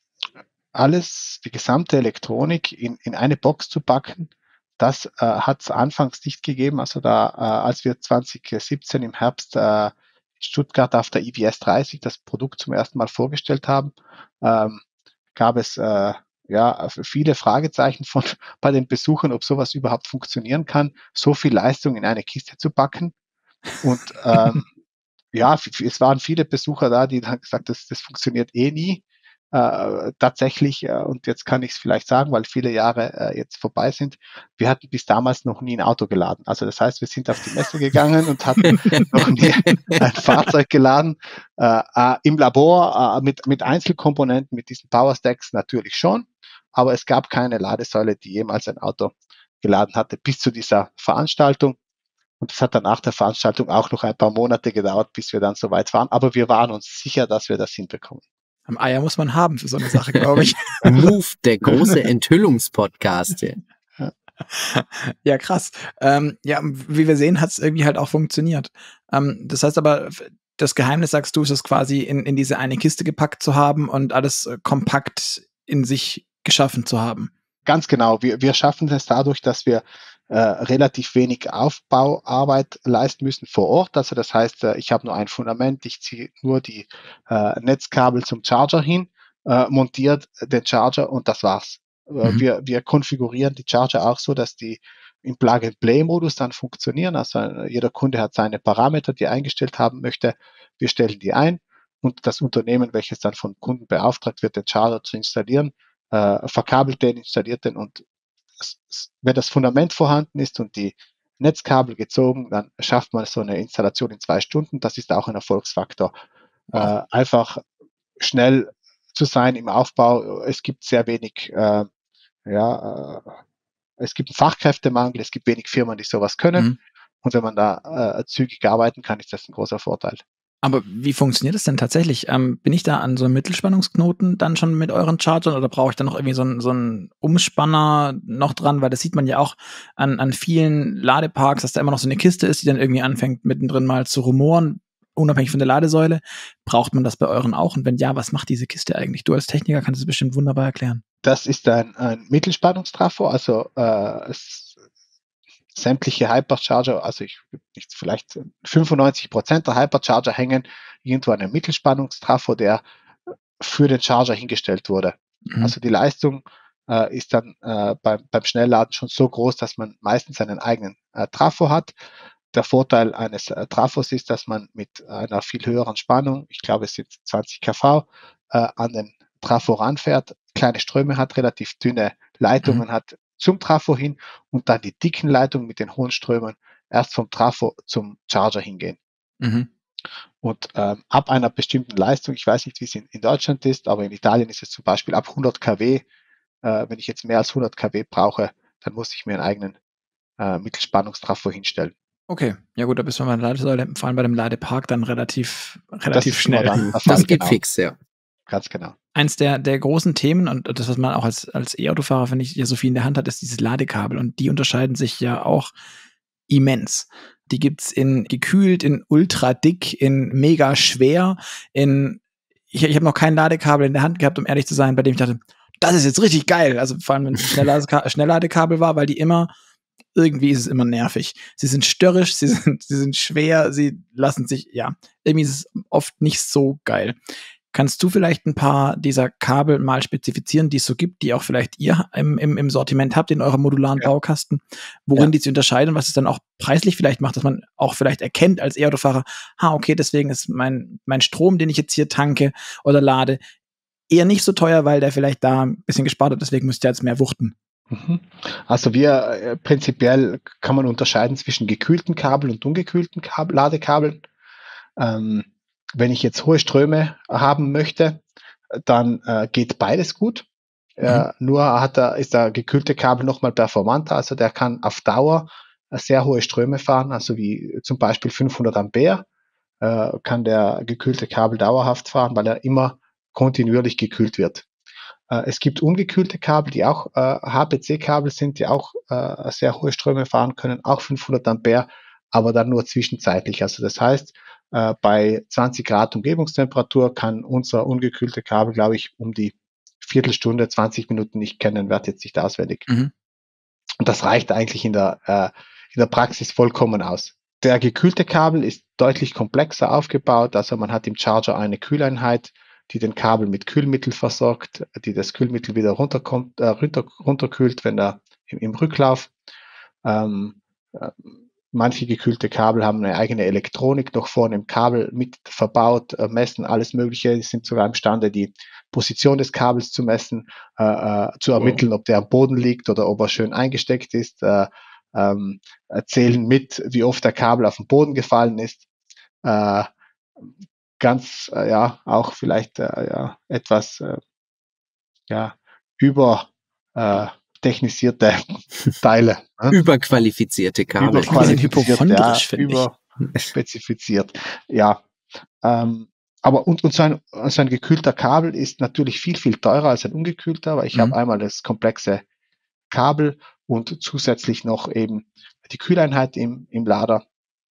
alles, die gesamte Elektronik in, in eine Box zu packen, das äh, hat es anfangs nicht gegeben. Also da, äh, als wir zwanzig siebzehn im Herbst äh, in Stuttgart auf der I W S dreißig das Produkt zum ersten Mal vorgestellt haben, ähm, gab es äh, ja viele Fragezeichen von bei den Besuchern, ob sowas überhaupt funktionieren kann, so viel Leistung in eine Kiste zu packen. Und ähm, ja, es waren viele Besucher da, die haben gesagt, das, das funktioniert eh nie. Äh, tatsächlich, äh, und jetzt kann ich es vielleicht sagen, weil viele Jahre äh, jetzt vorbei sind, wir hatten bis damals noch nie ein Auto geladen. Also das heißt, wir sind auf die Messe gegangen und hatten noch nie ein Fahrzeug geladen. Äh, äh, Im Labor äh, mit, mit Einzelkomponenten, mit diesen Powerstacks natürlich schon, aber es gab keine Ladesäule, die jemals ein Auto geladen hatte, bis zu dieser Veranstaltung. Und das hat dann nach der Veranstaltung auch noch ein paar Monate gedauert, bis wir dann so weit waren. Aber wir waren uns sicher, dass wir das hinbekommen. Am Eier muss man haben für so eine Sache, glaube ich. Move, der große Enthüllungspodcast. Ja, krass. Ähm, ja, wie wir sehen, hat es irgendwie halt auch funktioniert. Ähm, das heißt aber, das Geheimnis, sagst du, ist es quasi in, in diese eine Kiste gepackt zu haben und alles äh, kompakt in sich geschaffen zu haben. Ganz genau. Wir, wir schaffen es dadurch, dass wir äh, relativ wenig Aufbauarbeit leisten müssen vor Ort. Also das heißt, äh, ich habe nur ein Fundament, ich ziehe nur die äh, Netzkabel zum Charger hin, äh, montiert den Charger und das war's. Mhm. Wir, wir konfigurieren die Charger auch so, dass die im Plug-and-Play-Modus dann funktionieren. Also äh, jeder Kunde hat seine Parameter, die er eingestellt haben möchte. Wir stellen die ein und das Unternehmen, welches dann von Kunden beauftragt wird, den Charger zu installieren, äh, verkabelt den, installiert den und wenn das Fundament vorhanden ist und die Netzkabel gezogen, dann schafft man so eine Installation in zwei Stunden. Das ist auch ein Erfolgsfaktor. Wow. Äh, einfach schnell zu sein im Aufbau. Es gibt sehr wenig äh, ja, äh, es gibt einen Fachkräftemangel, es gibt wenig Firmen, die sowas können. Mhm. Und wenn man da äh, zügig arbeiten kann, ist das ein großer Vorteil. Aber wie funktioniert das denn tatsächlich? Ähm, bin ich da an so einem Mittelspannungsknoten dann schon mit euren Chargern oder brauche ich da noch irgendwie so einen so einen Umspanner noch dran? Weil das sieht man ja auch an, an vielen Ladeparks, dass da immer noch so eine Kiste ist, die dann irgendwie anfängt mittendrin mal zu rumoren, unabhängig von der Ladesäule. Braucht man das bei euren auch? Und wenn ja, was macht diese Kiste eigentlich? Du als Techniker kannst es bestimmt wunderbar erklären. Das ist ein, ein Mittelspannungstrafo, also äh, es sämtliche Hypercharger, also ich vielleicht fünfundneunzig Prozent der Hypercharger hängen irgendwo an einem Mittelspannungstrafo, der für den Charger hingestellt wurde. Mhm. Also die Leistung äh, ist dann äh, beim, beim Schnellladen schon so groß, dass man meistens einen eigenen äh, Trafo hat. Der Vorteil eines äh, Trafos ist, dass man mit einer viel höheren Spannung, ich glaube es sind zwanzig Kilovolt, äh, an den Trafo ranfährt, kleine Ströme hat, relativ dünne Leitungen mhm. hat zum Trafo hin und dann die dicken Leitungen mit den hohen Strömen erst vom Trafo zum Charger hingehen. Mhm. Und ähm, ab einer bestimmten Leistung, ich weiß nicht, wie es in, in Deutschland ist, aber in Italien ist es zum Beispiel ab hundert Kilowatt, äh, wenn ich jetzt mehr als hundert Kilowatt brauche, dann muss ich mir einen eigenen äh, Mittelspannungstrafo hinstellen. Okay, ja gut, da bist du bei der Ladesäule, vor allem bei dem Ladepark dann relativ, relativ das schnell. Dann, das das geht genau. fix, ja. Ganz genau. Eins der, der großen Themen und das, was man auch als, als E-Autofahrer, finde ich, ja so viel in der Hand hat, ist dieses Ladekabel. Und die unterscheiden sich ja auch immens. Die gibt's in gekühlt, in ultra dick, in mega schwer, in ich, ich habe noch kein Ladekabel in der Hand gehabt, um ehrlich zu sein, bei dem ich dachte, das ist jetzt richtig geil. Also vor allem, wenn es ein Schnellladekabel war, weil die immer, irgendwie ist es immer nervig. Sie sind störrisch, sie sind, sie sind schwer, sie lassen sich, ja, irgendwie ist es oft nicht so geil. Kannst du vielleicht ein paar dieser Kabel mal spezifizieren, die es so gibt, die auch vielleicht ihr im, im, im Sortiment habt in eurem modularen ja. Baukasten, worin ja. die sich unterscheiden und was es dann auch preislich vielleicht macht, dass man auch vielleicht erkennt als E-Autofahrer, ha, okay, deswegen ist mein, mein Strom, den ich jetzt hier tanke oder lade, eher nicht so teuer, weil der vielleicht da ein bisschen gespart hat, deswegen müsst ihr jetzt mehr wuchten. Also wir, äh, prinzipiell kann man unterscheiden zwischen gekühlten Kabeln und ungekühlten Kabel, Ladekabeln. Ähm, Wenn ich jetzt hohe Ströme haben möchte, dann äh, geht beides gut. Mhm. Äh, nur hat er, ist der gekühlte Kabel nochmal performanter, also der kann auf Dauer äh, sehr hohe Ströme fahren, also wie zum Beispiel fünfhundert Ampere äh, kann der gekühlte Kabel dauerhaft fahren, weil er immer kontinuierlich gekühlt wird. Äh, es gibt ungekühlte Kabel, die auch äh, H P C-Kabel sind, die auch äh, sehr hohe Ströme fahren können, auch fünfhundert Ampere, aber dann nur zwischenzeitlich. Also das heißt, Uh, bei zwanzig Grad Umgebungstemperatur kann unser ungekühlte Kabel, glaube ich, um die Viertelstunde, zwanzig Minuten nicht kennen, werde jetzt nicht auswendig. Mhm. Und das reicht eigentlich in der, uh, in der Praxis vollkommen aus. Der gekühlte Kabel ist deutlich komplexer aufgebaut, also man hat im Charger eine Kühleinheit, die den Kabel mit Kühlmittel versorgt, die das Kühlmittel wieder runterkommt, äh, runter, runterkühlt, wenn er im, im Rücklauf ähm, äh, Manche gekühlte Kabel haben eine eigene Elektronik noch vorne im Kabel mit verbaut, äh, messen alles Mögliche, die sind sogar imstande, die Position des Kabels zu messen, äh, äh, zu ermitteln, ob der am Boden liegt oder ob er schön eingesteckt ist, äh, ähm, zählen mit, wie oft der Kabel auf den Boden gefallen ist. Äh, ganz, äh, ja, auch vielleicht äh, ja, etwas äh, ja, über äh, technisierte Teile. Ne? Überqualifizierte Kabel. Überqualifiziert, ja, überspezifiziert. Ja, ähm, aber und, und so, ein, so ein gekühlter Kabel ist natürlich viel, viel teurer als ein ungekühlter, weil ich mhm. habe einmal das komplexe Kabel und zusätzlich noch eben die Kühleinheit im, im Lader.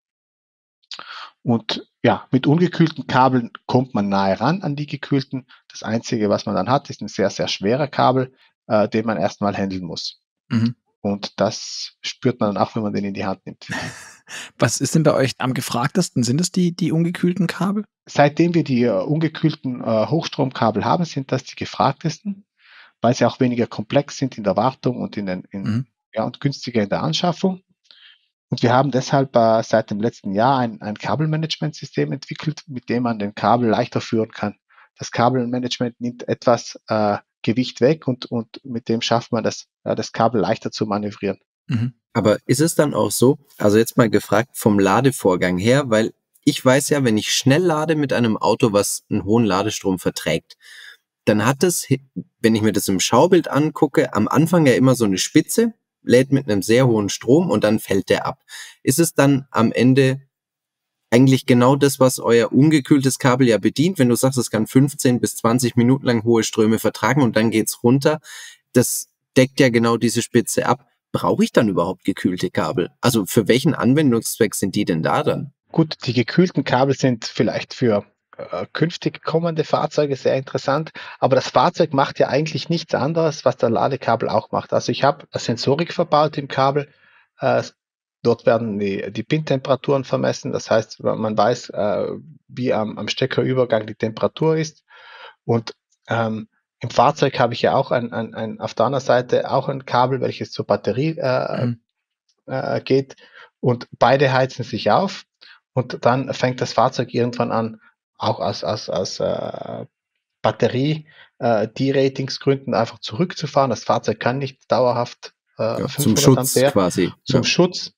Und ja, mit ungekühlten Kabeln kommt man nahe ran an die gekühlten. Das Einzige, was man dann hat, ist ein sehr, sehr schwerer Kabel, äh, den man erstmal handeln muss. Mhm. Und das spürt man dann auch, wenn man den in die Hand nimmt. Was ist denn bei euch am gefragtesten? Sind es die, die ungekühlten Kabel? Seitdem wir die uh, ungekühlten uh, Hochstromkabel haben, sind das die gefragtesten, weil sie auch weniger komplex sind in der Wartung und in den, in, mhm. ja, und günstiger in der Anschaffung. Und wir haben deshalb uh, seit dem letzten Jahr ein, ein Kabelmanagementsystem entwickelt, mit dem man den Kabel leichter führen kann. Das Kabelmanagement nimmt etwas uh, Gewicht weg und, und mit dem schafft man das, uh, das Kabel leichter zu manövrieren. Mhm. Aber ist es dann auch so, also jetzt mal gefragt vom Ladevorgang her, weil ich weiß ja, wenn ich schnell lade mit einem Auto, was einen hohen Ladestrom verträgt, dann hat es, wenn ich mir das im Schaubild angucke, am Anfang ja immer so eine Spitze, lädt mit einem sehr hohen Strom und dann fällt der ab. Ist es dann am Ende eigentlich genau das, was euer ungekühltes Kabel ja bedient, wenn du sagst, es kann fünfzehn bis zwanzig Minuten lang hohe Ströme vertragen und dann geht's runter? Das deckt ja genau diese Spitze ab. Brauche ich dann überhaupt gekühlte Kabel? Also für welchen Anwendungszweck sind die denn da dann? Gut, die gekühlten Kabel sind vielleicht für äh, künftig kommende Fahrzeuge sehr interessant, aber das Fahrzeug macht ja eigentlich nichts anderes, was der Ladekabel auch macht. Also ich habe Sensorik verbaut im Kabel, äh, dort werden die, die Pin-Temperaturen vermessen, das heißt, man weiß, äh, wie am, am Steckerübergang die Temperatur ist und ähm, im Fahrzeug habe ich ja auch ein, ein, ein, auf der anderen Seite auch ein Kabel, welches zur Batterie äh, mhm. äh, geht und beide heizen sich auf und dann fängt das Fahrzeug irgendwann an, auch aus, aus, aus äh, Batterie äh, die Ratingsgründen einfach zurückzufahren. Das Fahrzeug kann nicht dauerhaft äh, ja, zum Schutz Ampere, quasi. Zum ja. Schutz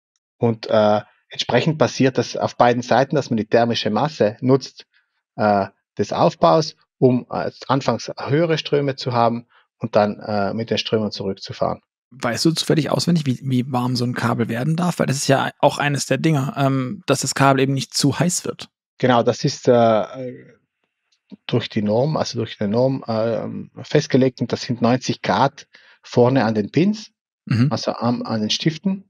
und äh, entsprechend passiert das auf beiden Seiten, dass man die thermische Masse nutzt äh, des Aufbaus, um äh, anfangs höhere Ströme zu haben und dann äh, mit den Strömen zurückzufahren. Weißt du zufällig auswendig, wie, wie warm so ein Kabel werden darf? Weil das ist ja auch eines der Dinge, ähm, dass das Kabel eben nicht zu heiß wird. Genau, das ist äh, durch die Norm, also durch die Norm äh, festgelegt und das sind neunzig Grad vorne an den Pins, mhm. also am, an den Stiften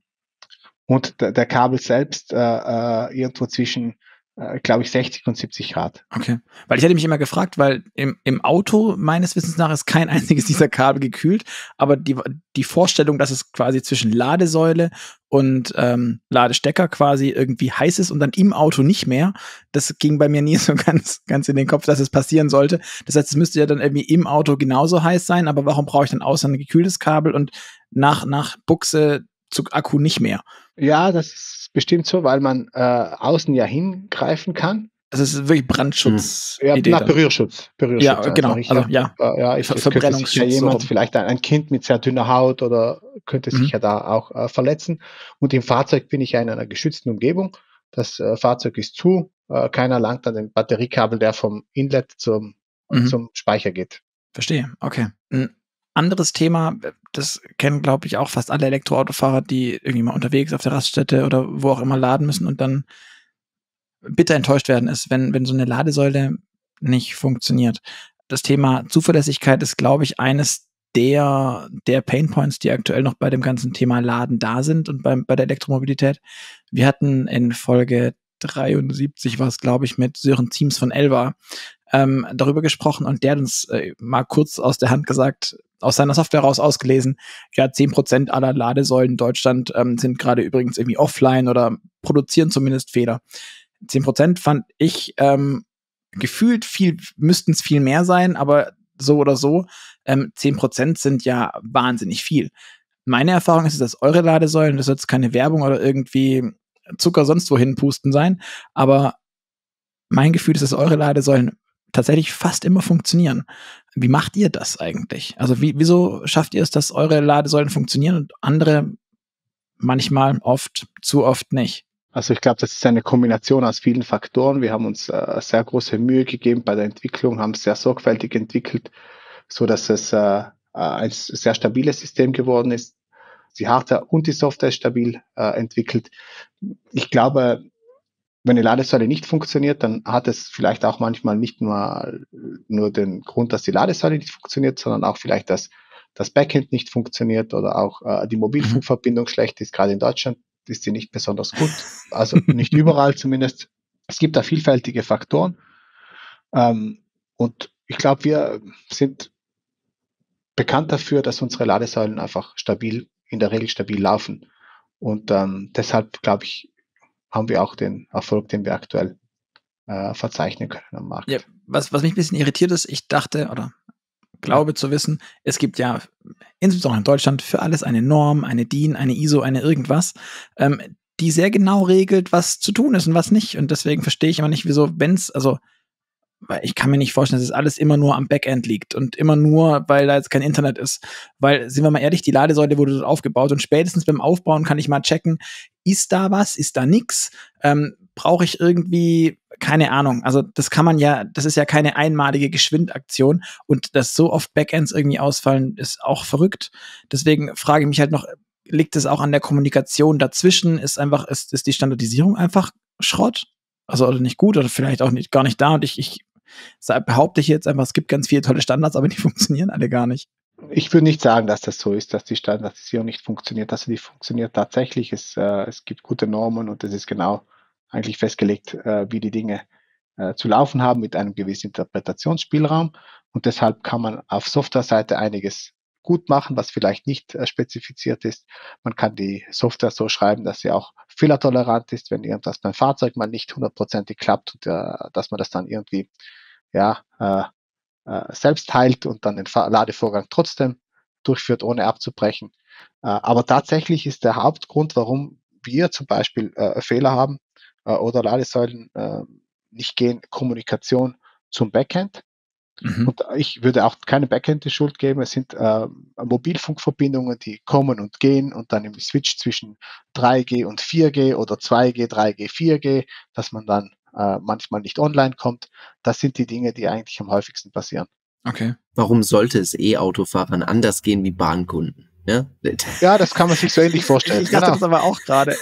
und der, der Kabel selbst äh, äh, irgendwo zwischen äh, glaube ich, sechzig und siebzig Grad. Okay. Weil ich hätte mich immer gefragt, weil im, im Auto meines Wissens nach ist kein einziges dieser Kabel gekühlt, aber die, die Vorstellung, dass es quasi zwischen Ladesäule und ähm, Ladestecker quasi irgendwie heiß ist und dann im Auto nicht mehr, das ging bei mir nie so ganz, ganz in den Kopf, dass es passieren sollte. Das heißt, es müsste ja dann irgendwie im Auto genauso heiß sein, aber warum brauche ich dann außer ein gekühltes Kabel und nach, nach Buchse zu Akku nicht mehr? Ja, das ist bestimmt so, weil man äh, außen ja hingreifen kann. Also es ist wirklich Brandschutz. Ja, na, Berührschutz. Berührschutz. Ja, genau. Ich, also, ja. Äh, ja, ich, es könnte sich ja jemand, so vielleicht ein, ein Kind mit sehr dünner Haut oder könnte sich mhm. ja da auch äh, verletzen. Und im Fahrzeug bin ich ja in einer geschützten Umgebung. Das äh, Fahrzeug ist zu. Äh, keiner langt an den Batteriekabel, der vom Inlet zum, mhm. zum Speicher geht. Verstehe. Okay. Ein anderes Thema, das kennen, glaube ich, auch fast alle Elektroautofahrer, die irgendwie mal unterwegs auf der Raststätte oder wo auch immer laden müssen und dann bitter enttäuscht werden, ist, wenn, wenn so eine Ladesäule nicht funktioniert. Das Thema Zuverlässigkeit ist, glaube ich, eines der, der Painpoints, die aktuell noch bei dem ganzen Thema Laden da sind und beim, bei der Elektromobilität. Wir hatten in Folge dreiundsiebzig, war es, glaube ich, mit Sören Ziems von Elva ähm, darüber gesprochen und der hat uns äh, mal kurz aus der Hand gesagt, aus seiner Software raus ausgelesen, ja, zehn Prozent aller Ladesäulen in Deutschland ähm, sind gerade übrigens irgendwie offline oder produzieren zumindest Fehler. zehn Prozent fand ich ähm, gefühlt viel, müssten es viel mehr sein, aber so oder so, ähm, zehn Prozent sind ja wahnsinnig viel. Meine Erfahrung ist, dass eure Ladesäulen, das soll jetzt keine Werbung oder irgendwie Zucker sonst wohin pusten sein, aber mein Gefühl ist, dass eure Ladesäulen tatsächlich fast immer funktionieren. Wie macht ihr das eigentlich? Also wie, wieso schafft ihr es, dass eure Ladesäulen funktionieren und andere manchmal oft, zu oft nicht? Also ich glaube, das ist eine Kombination aus vielen Faktoren. Wir haben uns äh, sehr große Mühe gegeben bei der Entwicklung, haben es sehr sorgfältig entwickelt, so dass es äh, ein sehr stabiles System geworden ist. Die Hardware und die Software ist stabil äh, entwickelt. Ich glaube, wenn eine Ladesäule nicht funktioniert, dann hat es vielleicht auch manchmal nicht nur, nur den Grund, dass die Ladesäule nicht funktioniert, sondern auch vielleicht, dass das Backend nicht funktioniert oder auch äh, die Mobilfunkverbindung schlecht ist. Gerade in Deutschland ist sie nicht besonders gut, also nicht überall zumindest. Es gibt da vielfältige Faktoren ähm, und ich glaube, wir sind bekannt dafür, dass unsere Ladesäulen einfach stabil, in der Regel stabil laufen und ähm, deshalb, glaube ich, haben wir auch den Erfolg, den wir aktuell äh, verzeichnen können am Markt. Ja, was, was mich ein bisschen irritiert ist, ich dachte oder glaube ja. zu wissen, es gibt ja insbesondere in Deutschland für alles eine Norm, eine D I N, eine I S O, eine irgendwas, ähm, die sehr genau regelt, was zu tun ist und was nicht. Und deswegen verstehe ich immer nicht, wieso, wenn es, also weil ich kann mir nicht vorstellen, dass es alles immer nur am Backend liegt und immer nur, weil da jetzt kein Internet ist. Weil, sind wir mal ehrlich, die Ladesäule wurde dort aufgebaut und spätestens beim Aufbauen kann ich mal checken, ist da was, ist da nix, ähm, brauche ich irgendwie, keine Ahnung. Also das kann man ja, das ist ja keine einmalige Geschwindaktion und dass so oft Backends irgendwie ausfallen, ist auch verrückt. Deswegen frage ich mich halt noch, liegt es auch an der Kommunikation dazwischen? Ist einfach, ist, ist die Standardisierung einfach Schrott? Also oder nicht gut oder vielleicht auch nicht, gar nicht da und ich, ich behaupte ich jetzt einfach, es gibt ganz viele tolle Standards, aber die funktionieren alle gar nicht. Ich würde nicht sagen, dass das so ist, dass die Standardisierung nicht funktioniert. Also die funktioniert tatsächlich. Es, äh, es gibt gute Normen und es ist genau eigentlich festgelegt, äh, wie die Dinge äh, zu laufen haben mit einem gewissen Interpretationsspielraum. Und deshalb kann man auf Softwareseite einiges gut machen, was vielleicht nicht äh, spezifiziert ist. Man kann die Software so schreiben, dass sie auch fehlertolerant ist, wenn irgendwas beim Fahrzeug mal nicht hundertprozentig klappt und äh, dass man das dann irgendwie ja, äh, äh, selbst heilt und dann den Fa- Ladevorgang trotzdem durchführt, ohne abzubrechen. Äh, aber tatsächlich ist der Hauptgrund, warum wir zum Beispiel äh, Fehler haben äh, oder Ladesäulen äh, nicht gehen, Kommunikation zum Backend. Mhm. Und ich würde auch keine Backend die Schuld geben. Es sind äh, Mobilfunkverbindungen, die kommen und gehen und dann im Switch zwischen drei G und vier G oder zwei G, drei G, vier G, dass man dann äh, manchmal nicht online kommt. Das sind die Dinge, die eigentlich am häufigsten passieren. Okay. Warum sollte es E-Autofahrern anders gehen wie Bahnkunden? Ja, Ja, das kann man sich so ähnlich vorstellen. Ich dachte genau. das aber auch gerade.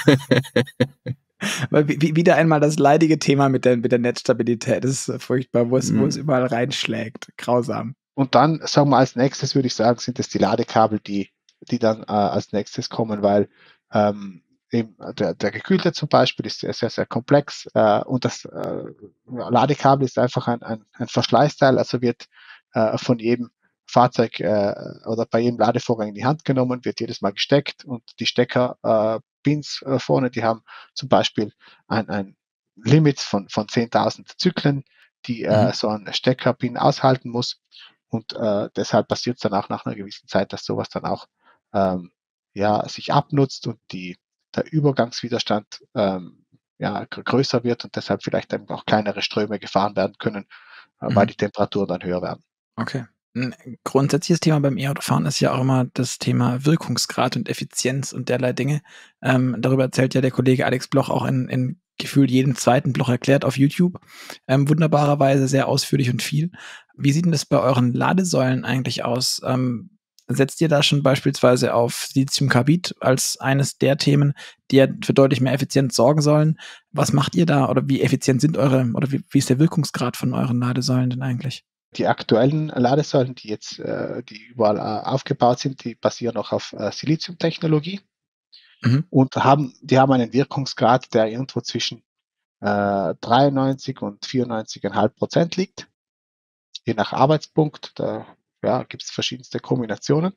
Weil wie, wieder einmal das leidige Thema mit der, mit der Netzstabilität. Das ist furchtbar, wo es, mm. wo es überall reinschlägt. Grausam. Und dann, sagen wir als nächstes, würde ich sagen, sind es die Ladekabel, die, die dann äh, als nächstes kommen, weil ähm, eben der, der gekühlte zum Beispiel ist sehr, sehr, sehr komplex äh, und das äh, Ladekabel ist einfach ein, ein, ein Verschleißteil, also wird äh, von jedem Fahrzeug äh, oder bei jedem Ladevorgang in die Hand genommen, wird jedes Mal gesteckt und die Stecker äh, Pins äh, vorne, die haben zum Beispiel ein, ein Limit von, von zehntausend Zyklen, die äh, mhm. so ein Steckerpin aushalten muss. Und äh, deshalb passiert es dann auch nach einer gewissen Zeit, dass sowas dann auch ähm, ja, sich abnutzt und die, der Übergangswiderstand ähm, ja, größer wird und deshalb vielleicht dann auch kleinere Ströme gefahren werden können, äh, mhm. weil die Temperaturen dann höher werden. Okay. Ein grundsätzliches Thema beim E-Autofahren ist ja auch immer das Thema Wirkungsgrad und Effizienz und derlei Dinge. Ähm, darüber erzählt ja der Kollege Alex Bloch auch in, in gefühlt jedem zweiten Bloch erklärt auf YouTube. Ähm, wunderbarerweise sehr ausführlich und viel. Wie sieht denn das bei euren Ladesäulen eigentlich aus? Ähm, setzt ihr da schon beispielsweise auf Siliziumkarbid als eines der Themen, die ja für deutlich mehr Effizienz sorgen sollen? Was macht ihr da oder wie effizient sind eure oder wie, wie ist der Wirkungsgrad von euren Ladesäulen denn eigentlich? Die aktuellen Ladesäulen, die jetzt, äh, die überall äh, aufgebaut sind, die basieren noch auf äh, Siliziumtechnologie mhm. und haben, die haben einen Wirkungsgrad, der irgendwo zwischen äh, dreiundneunzig und vierundneunzig Komma fünf Prozent liegt. Je nach Arbeitspunkt, da ja, gibt es verschiedenste Kombinationen.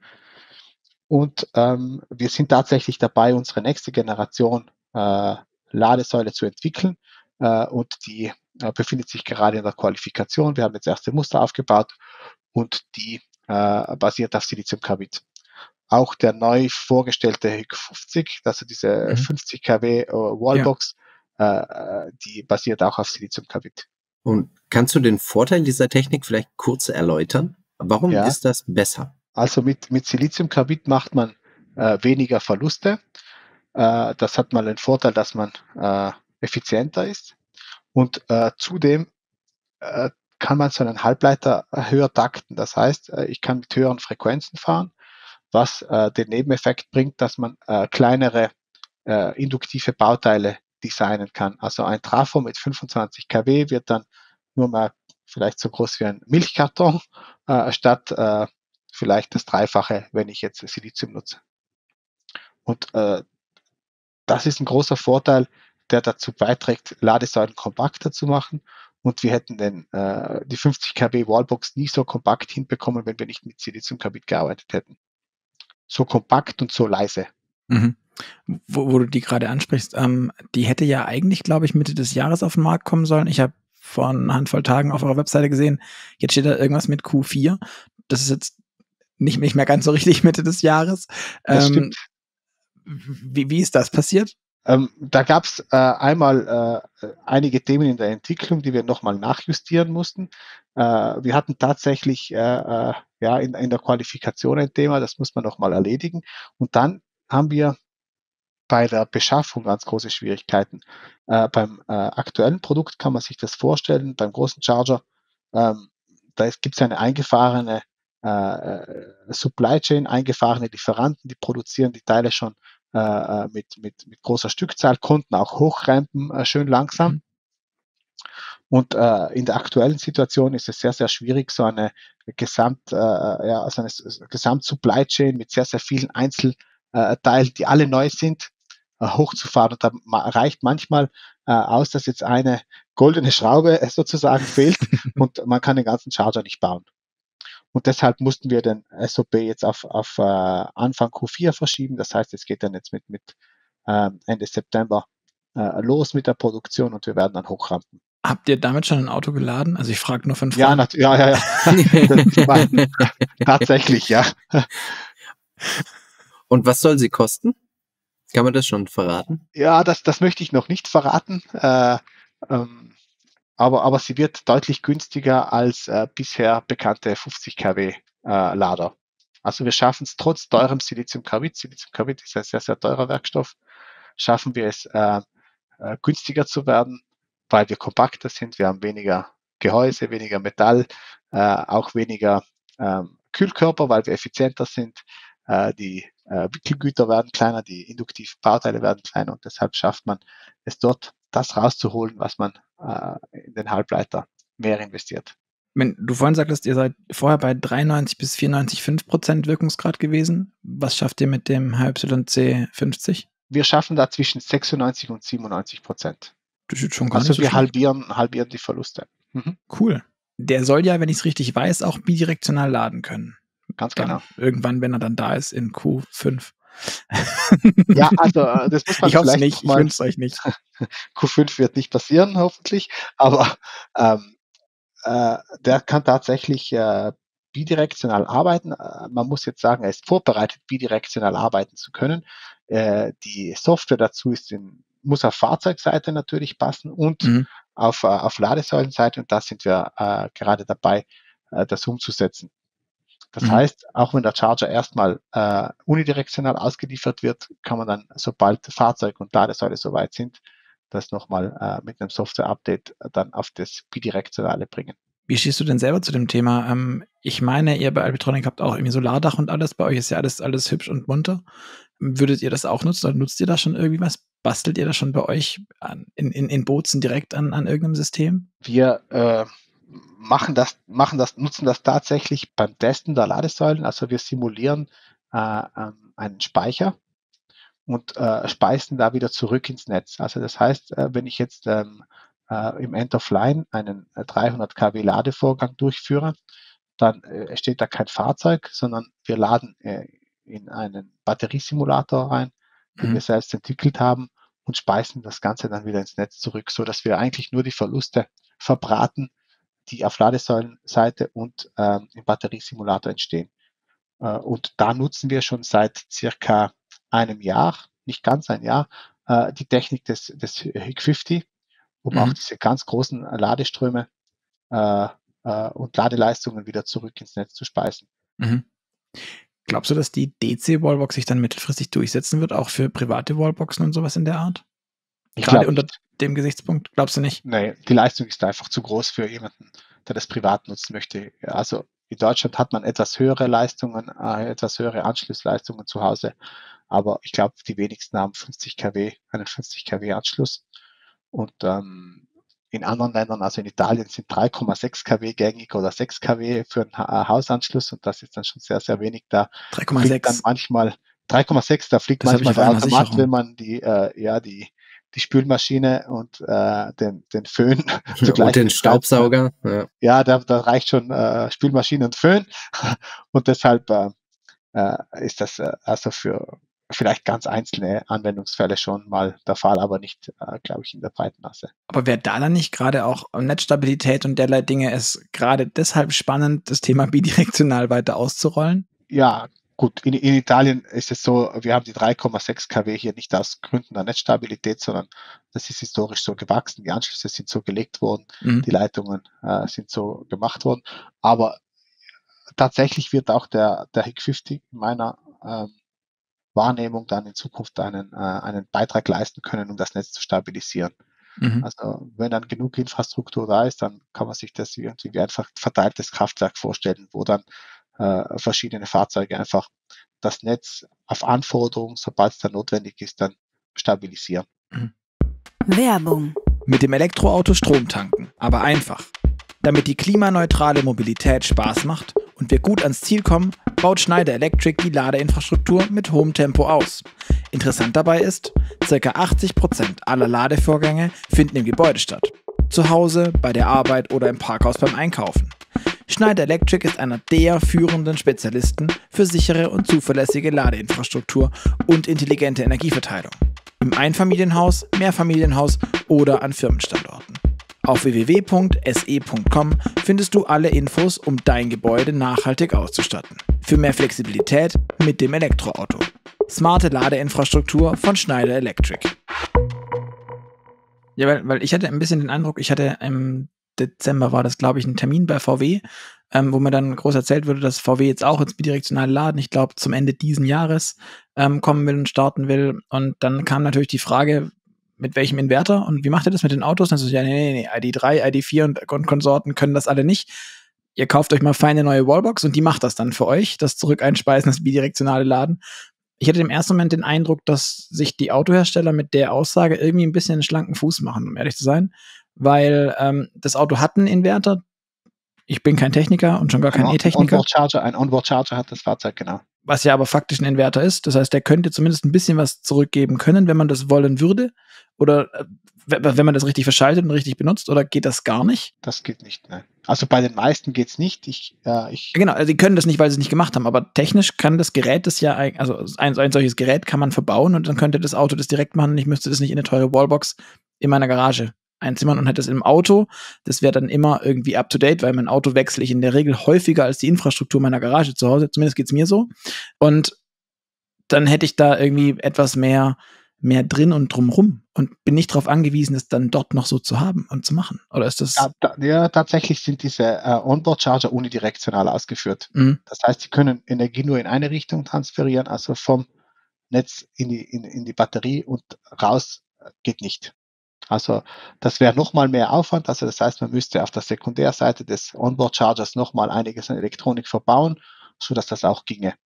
Und ähm, wir sind tatsächlich dabei, unsere nächste Generation äh, Ladesäule zu entwickeln äh, und die äh, befindet sich gerade in der Qualifikation. Wir haben jetzt erste Muster aufgebaut und die äh, basiert auf Siliziumkarbid. Auch der neu vorgestellte H Y K fünfzig, also diese mhm. fünfzig Kilowatt äh, Wallbox, ja. äh, die basiert auch auf Siliziumkarbid. Und kannst du den Vorteil dieser Technik vielleicht kurz erläutern? Warum ja. ist das besser? Also mit, mit Siliziumkarbid macht man äh, weniger Verluste. Äh, das hat mal den Vorteil, dass man äh, effizienter ist. Und äh, zudem äh, kann man so einen Halbleiter höher takten. Das heißt, äh, ich kann mit höheren Frequenzen fahren, was äh, den Nebeneffekt bringt, dass man äh, kleinere äh, induktive Bauteile designen kann. Also ein Trafo mit fünfundzwanzig Kilowatt wird dann nur mal vielleicht so groß wie ein Milchkarton, äh, statt äh, vielleicht das Dreifache, wenn ich jetzt Silizium nutze. Und äh, das ist ein großer Vorteil, der dazu beiträgt, Ladesäulen kompakter zu machen. Und wir hätten den, äh, die fünfzig Kilowatt Wallbox nie so kompakt hinbekommen, wenn wir nicht mit Siliziumkarbid gearbeitet hätten. So kompakt und so leise. Mhm. Wo, wo du die gerade ansprichst, ähm, die hätte ja eigentlich, glaube ich, Mitte des Jahres auf den Markt kommen sollen. Ich habe vor einer Handvoll Tagen auf eurer Webseite gesehen, jetzt steht da irgendwas mit Q vier. Das ist jetzt nicht, nicht mehr ganz so richtig Mitte des Jahres. Das ähm, stimmt. Wie, wie ist das passiert? Ähm, da gab es äh, einmal äh, einige Themen in der Entwicklung, die wir nochmal nachjustieren mussten. Äh, wir hatten tatsächlich äh, äh, ja in, in der Qualifikation ein Thema, das muss man nochmal erledigen. Und dann haben wir bei der Beschaffung ganz große Schwierigkeiten. Äh, beim äh, aktuellen Produkt kann man sich das vorstellen, beim großen Charger, ähm, da gibt es eine eingefahrene äh, Supply Chain, eingefahrene Lieferanten, die produzieren die Teile schon äh, mit, mit, mit großer Stückzahl, konnten auch hochrampen, äh, schön langsam. Mhm. Und äh, in der aktuellen Situation ist es sehr, sehr schwierig, so eine Gesamt, äh, ja, also eine Gesamt-Supply Chain mit sehr, sehr vielen Einzelteilen, die alle neu sind, äh, hochzufahren. Und da reicht manchmal äh, aus, dass jetzt eine goldene Schraube sozusagen fehlt und man kann den ganzen Charger nicht bauen. Und deshalb mussten wir den S O P jetzt auf, auf äh, Anfang Q vier verschieben. Das heißt, es geht dann jetzt mit, mit äh, Ende September äh, los mit der Produktion und wir werden dann hochrampen. Habt ihr damit schon ein Auto geladen? Also ich frage nur von Ja, Fragen. nat- ja, ja, ja. Tatsächlich, ja. Und was soll sie kosten? Kann man das schon verraten? Ja, das, das möchte ich noch nicht verraten. Äh, ähm, aber, aber sie wird deutlich günstiger als äh, bisher bekannte fünfzig Kilowatt äh, Lader. Also wir schaffen es trotz teurem Siliziumkarbid, Siliziumkarbid ist ein sehr, sehr teurer Werkstoff, schaffen wir es äh, äh, günstiger zu werden, weil wir kompakter sind, wir haben weniger Gehäuse, weniger Metall, äh, auch weniger ähm, Kühlkörper, weil wir effizienter sind. Äh, die äh, Wickelgüter werden kleiner, die induktiven Bauteile werden kleiner und deshalb schafft man es dort, das rauszuholen, was man äh, in den Halbleiter mehr investiert. Wenn du vorhin sagtest, ihr seid vorher bei dreiundneunzig bis vierundneunzig Komma fünf Prozent Wirkungsgrad gewesen. Was schafft ihr mit dem H Y C fünfzig? Wir schaffen da zwischen sechsundneunzig und siebenundneunzig Prozent. Das ist schon gar Also nicht so wir schlecht. halbieren, halbieren die Verluste. Mhm. Cool. Der soll ja, wenn ich es richtig weiß, auch bidirektional laden können. Ganz Dann genau. irgendwann, wenn er dann da ist in Q fünf. Ja, also äh, das muss man Ich hoffe es vielleicht nicht, noch ich mal- wünsche es euch nicht. Q fünf wird nicht passieren, hoffentlich, aber ähm, äh, der kann tatsächlich äh, bidirektional arbeiten. Äh, man muss jetzt sagen, er ist vorbereitet, bidirektional arbeiten zu können. Äh, die Software dazu ist in, muss auf Fahrzeugseite natürlich passen und Mhm. auf, äh, auf Ladesäulenseite und da sind wir äh, gerade dabei, äh, das umzusetzen. Das Mhm. heißt, auch wenn der Charger erstmal äh, unidirektional ausgeliefert wird, kann man dann, sobald Fahrzeug und Ladesäule soweit sind, das nochmal äh, mit einem Software-Update dann auf das Bidirektionale bringen. Wie stehst du denn selber zu dem Thema? Ähm, ich meine, ihr bei Alpitronic habt auch irgendwie Solardach und alles. Bei euch ist ja alles, alles hübsch und munter. Würdet ihr das auch nutzen oder nutzt ihr da schon irgendwie was? Bastelt ihr das schon bei euch an, in, in, in Bozen direkt an, an irgendeinem System? Wir äh, machen das, machen das, nutzen das tatsächlich beim Testen der Ladesäulen. Also wir simulieren äh, ähm, einen Speicher und äh, speisen da wieder zurück ins Netz. Also das heißt, äh, wenn ich jetzt ähm, äh, im End of Line einen äh, dreihundert Kilowatt Ladevorgang durchführe, dann äh, steht da kein Fahrzeug, sondern wir laden äh, in einen Batteriesimulator rein, den Mhm. wir selbst entwickelt haben und speisen das Ganze dann wieder ins Netz zurück, so dass wir eigentlich nur die Verluste verbraten, die auf Ladesäulenseite und ähm, im Batteriesimulator entstehen. Äh, und da nutzen wir schon seit circa einem Jahr, nicht ganz ein Jahr, äh, die Technik des, des H I C fünfzig, um Mhm. auch diese ganz großen Ladeströme äh, äh, und Ladeleistungen wieder zurück ins Netz zu speisen. Mhm. Glaubst du, dass die D C-Wallbox sich dann mittelfristig durchsetzen wird, auch für private Wallboxen und sowas in der Art? Ich Gerade glaube unter nicht. dem Gesichtspunkt? Glaubst du nicht? Nee, die Leistung ist einfach zu groß für jemanden, der das privat nutzen möchte. Also in Deutschland hat man etwas höhere Leistungen, äh, etwas höhere Anschlussleistungen zu Hause, aber ich glaube, die wenigsten haben fünfzig Kilowatt, einen fünfzig Kilowatt Anschluss. Und ähm, in anderen Ländern, also in Italien, sind drei Komma sechs Kilowatt gängig oder sechs Kilowatt für einen ha Hausanschluss und das ist dann schon sehr, sehr wenig. Da drei Komma fliegt dann sechs. manchmal drei Komma sechs, da fliegt Das habe ich manchmal auf der einer Automat, Sicherung. wenn man die, äh, ja, die, die Spülmaschine und äh, den, den Föhn zugleich Und den betreibt. Staubsauger. Ja. Ja, da, da reicht schon äh, Spülmaschine und Föhn und deshalb äh, äh, ist das äh, also für vielleicht ganz einzelne Anwendungsfälle schon mal der Fall, aber nicht, äh, glaube ich, in der breiten Masse. Aber wäre da dann nicht gerade auch Netzstabilität und derlei Dinge es gerade deshalb spannend, das Thema bidirektional weiter auszurollen? Ja, gut, in, in Italien ist es so, wir haben die drei Komma sechs Kilowatt hier nicht aus Gründen der Netzstabilität, sondern das ist historisch so gewachsen. Die Anschlüsse sind so gelegt worden, Mhm. die Leitungen äh, sind so gemacht worden. Aber tatsächlich wird auch der, der H I C fünfzig in meiner ähm, Wahrnehmung dann in Zukunft einen, äh, einen Beitrag leisten können, um das Netz zu stabilisieren. Mhm. Also wenn dann genug Infrastruktur da ist, dann kann man sich das irgendwie wie einfach verteiltes Kraftwerk vorstellen, wo dann äh, verschiedene Fahrzeuge einfach das Netz auf Anforderung, sobald es dann notwendig ist, dann stabilisieren. Werbung. Mit dem Elektroauto Strom tanken, aber einfach. Damit die klimaneutrale Mobilität Spaß macht und wir gut ans Ziel kommen, baut Schneider Electric die Ladeinfrastruktur mit hohem Tempo aus. Interessant dabei ist, ca. achtzig Prozent aller Ladevorgänge finden im Gebäude statt. Zu Hause, bei der Arbeit oder im Parkhaus beim Einkaufen. Schneider Electric ist einer der führenden Spezialisten für sichere und zuverlässige Ladeinfrastruktur und intelligente Energieverteilung. Im Einfamilienhaus, Mehrfamilienhaus oder an Firmenstandorten. Auf w w w punkt s e punkt com findest du alle Infos, um dein Gebäude nachhaltig auszustatten. Für mehr Flexibilität mit dem Elektroauto. Smarte Ladeinfrastruktur von Schneider Electric. Ja, weil, weil ich hatte ein bisschen den Eindruck, ich hatte im Dezember war das, glaube ich, ein Termin bei V W, ähm, wo mir dann groß erzählt wurde, dass V W jetzt auch ins bidirektionale Laden, ich glaube, zum Ende diesen Jahres ähm, kommen will und starten will. Und dann kam natürlich die Frage, mit welchem Inverter und wie macht ihr das mit den Autos? Dann so, ja, nee, nee, nee, I D drei, I D vier und Konsorten können das alle nicht. Ihr kauft euch mal feine neue Wallbox und die macht das dann für euch, das Zurück-Einspeisen, das bidirektionale Laden. Ich hatte im ersten Moment den Eindruck, dass sich die Autohersteller mit der Aussage irgendwie ein bisschen einen schlanken Fuß machen, um ehrlich zu sein, weil ähm, das Auto hat einen Inverter. Ich bin kein Techniker und schon gar kein E-Techniker. Onboard-Charger, ein Onboard-Charger hat das Fahrzeug, genau. Was ja aber faktisch ein Inverter ist. Das heißt, der könnte zumindest ein bisschen was zurückgeben können, wenn man das wollen würde. Oder äh, wenn man das richtig verschaltet und richtig benutzt. Oder geht das gar nicht? Das geht nicht, nein. Also bei den meisten geht es nicht. Ich, äh, ich Genau, also die können das nicht, weil sie es nicht gemacht haben. Aber technisch kann das Gerät das ja, also ein, ein solches Gerät kann man verbauen und dann könnte das Auto das direkt machen. Ich müsste das nicht in eine teure Wallbox in meiner Garage einzimmern und hätte es im Auto. Das wäre dann immer irgendwie up to date, weil mein Auto wechsle ich in der Regel häufiger als die Infrastruktur meiner Garage zu Hause. Zumindest geht's mir so. Und dann hätte ich da irgendwie etwas mehr, mehr drin und drumrum und bin nicht darauf angewiesen, es dann dort noch so zu haben und zu machen. Oder ist das? Ja, da, ja tatsächlich sind diese äh, Onboard-Charger unidirektional ausgeführt. Mhm. Das heißt, sie können Energie nur in eine Richtung transferieren, also vom Netz in die, in, in die Batterie und raus äh, geht nicht. Also das wäre nochmal mehr Aufwand. Also das heißt, man müsste auf der Sekundärseite des Onboard-Chargers nochmal einiges an Elektronik verbauen, sodass das auch ginge.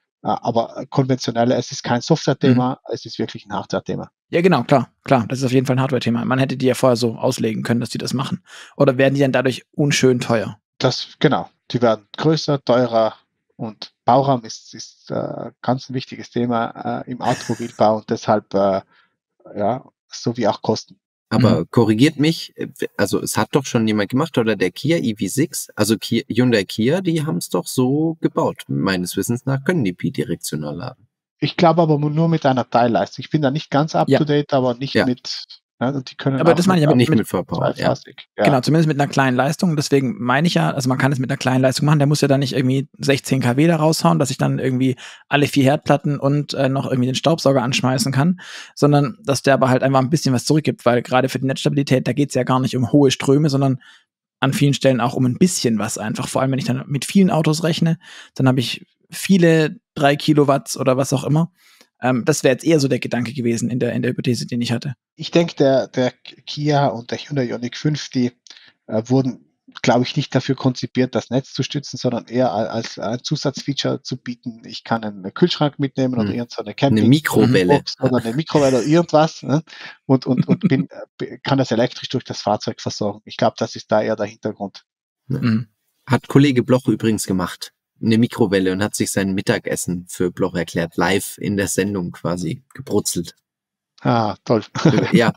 Aber konventionell, es ist kein Software-Thema, mhm. es ist wirklich ein Hardware-Thema. Ja, genau, klar, klar. Das ist auf jeden Fall ein Hardware-Thema. Man hätte die ja vorher so auslegen können, dass die das machen. Oder werden die dann dadurch unschön teuer? Das, genau. Die werden größer, teurer und Bauraum ist, ist äh, ganz ein wichtiges Thema äh, im Automobilbau und deshalb, äh, ja, sowie auch Kosten. Aber mhm. korrigiert mich, also es hat doch schon jemand gemacht, oder der Kia E V sechs, also Kia, Hyundai Kia, die haben es doch so gebaut. Meines Wissens nach können die bidirektional laden. Ich glaube aber nur mit einer Teilleistung. Ich bin da nicht ganz up ja. to date, aber nicht ja. mit. Ja, die können aber das meine ich ja mit, nicht mit, mit Vollpower. Ja. Ja. Genau, zumindest mit einer kleinen Leistung. Deswegen meine ich ja, also man kann es mit einer kleinen Leistung machen. Der muss ja dann nicht irgendwie sechzehn Kilowatt da raushauen, dass ich dann irgendwie alle vier Herdplatten und äh, noch irgendwie den Staubsauger anschmeißen kann, sondern dass der aber halt einfach ein bisschen was zurückgibt, weil gerade für die Netzstabilität, da geht es ja gar nicht um hohe Ströme, sondern an vielen Stellen auch um ein bisschen was einfach. Vor allem, wenn ich dann mit vielen Autos rechne, dann habe ich viele drei Kilowatt oder was auch immer. Ähm, das wäre jetzt eher so der Gedanke gewesen in der, in der Hypothese, den ich hatte. Ich denke, der, der Kia und der Hyundai Ioniq fünf, die äh, wurden, glaube ich, nicht dafür konzipiert, das Netz zu stützen, sondern eher als, als ein Zusatzfeature zu bieten. Ich kann einen Kühlschrank mitnehmen hm. oder irgendeine Camping- eine Mikrowelle oder eine Mikrowelle oder irgendwas, ne? und, und, und bin, kann das elektrisch durch das Fahrzeug versorgen. Ich glaube, das ist da eher der Hintergrund. Mhm. Hat Kollege Bloch übrigens gemacht. Eine Mikrowelle und hat sich sein Mittagessen für Bloch erklärt, live in der Sendung quasi gebrutzelt. Ah, toll. Ja.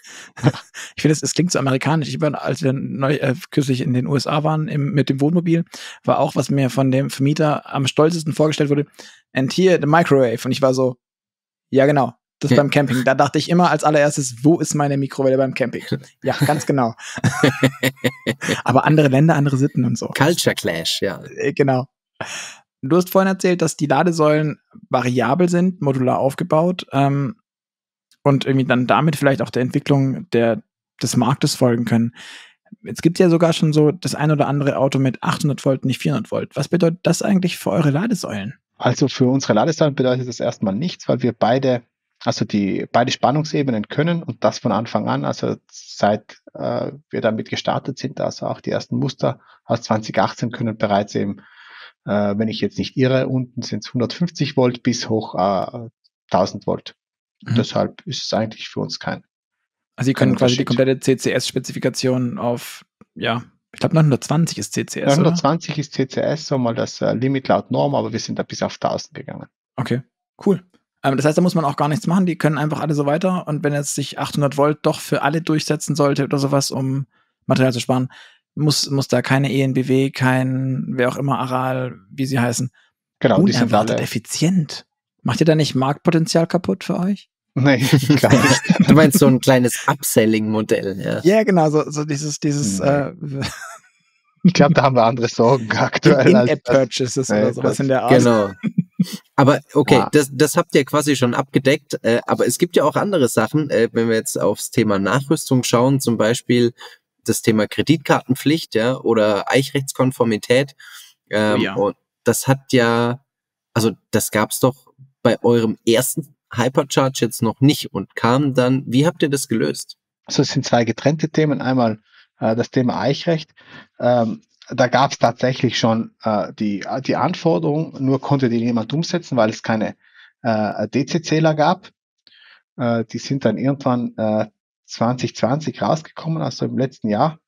Ich finde, es, es klingt so amerikanisch. Ich war, als wir neu, äh, kürzlich in den U S A waren im, mit dem Wohnmobil, war auch, was mir von dem Vermieter am stolzesten vorgestellt wurde, and here the microwave. Und ich war so, ja genau, das ja. beim Camping. Da dachte ich immer als allererstes, wo ist meine Mikrowelle beim Camping? Ja, ganz genau. Aber andere Länder, andere Sitten und so. Culture Clash, ja. Äh, genau. Du hast vorhin erzählt, dass die Ladesäulen variabel sind, modular aufgebaut, ähm, und irgendwie dann damit vielleicht auch der Entwicklung der, des Marktes folgen können. Es gibt ja sogar schon so das ein oder andere Auto mit achthundert Volt, nicht vierhundert Volt. Was bedeutet das eigentlich für eure Ladesäulen? Also für unsere Ladesäulen bedeutet das erstmal nichts, weil wir beide, also die beide Spannungsebenen können und das von Anfang an, also seit äh, wir damit gestartet sind, also auch die ersten Muster aus zwanzig achtzehn können bereits eben äh, wenn ich jetzt nicht irre, unten sind es hundertfünfzig Volt bis hoch äh, tausend Volt. Mhm. Deshalb ist es eigentlich für uns kein Also Sie kein können quasi die Unterschied. komplette C C S-Spezifikation auf, ja, ich glaube neunhundertzwanzig ist C C S, oder? neunhundertzwanzig ist C C S, so mal das äh, Limit laut Norm, aber wir sind da bis auf tausend gegangen. Okay, cool. Ähm, das heißt, da muss man auch gar nichts machen, die können einfach alle so weiter und wenn jetzt sich achthundert Volt doch für alle durchsetzen sollte oder sowas, um Material zu sparen, muss, muss da keine E N B W, kein, wer auch immer, Aral, wie sie heißen, Genau, die sind unerwartet alle. effizient. Macht ihr da nicht Marktpotenzial kaputt für euch? Nee, gar nicht. Du meinst so ein kleines Upselling-Modell, ja. Ja, genau, so, so dieses, dieses Nee. äh, Ich glaube, da haben wir andere Sorgen aktuell. als das. In-App-Purchases oder Nee, sowas das- in der Art. Genau. Aber okay, Ah. das, das habt ihr quasi schon abgedeckt. Äh, aber es gibt ja auch andere Sachen, äh, wenn wir jetzt aufs Thema Nachrüstung schauen, zum Beispiel das Thema Kreditkartenpflicht, ja, oder Eichrechtskonformität. Ähm, Oh ja. Und das hat ja, also das gab's doch bei eurem ersten Hypercharge jetzt noch nicht und kam dann, wie habt ihr das gelöst? Also es sind zwei getrennte Themen. Einmal äh, das Thema Eichrecht. Ähm, da gab es tatsächlich schon äh, die, die Anforderung, nur konnte die niemand umsetzen, weil es keine äh, D C-Zähler gab. Äh, die sind dann irgendwann äh, zwanzig zwanzig rausgekommen, also im letzten Jahr.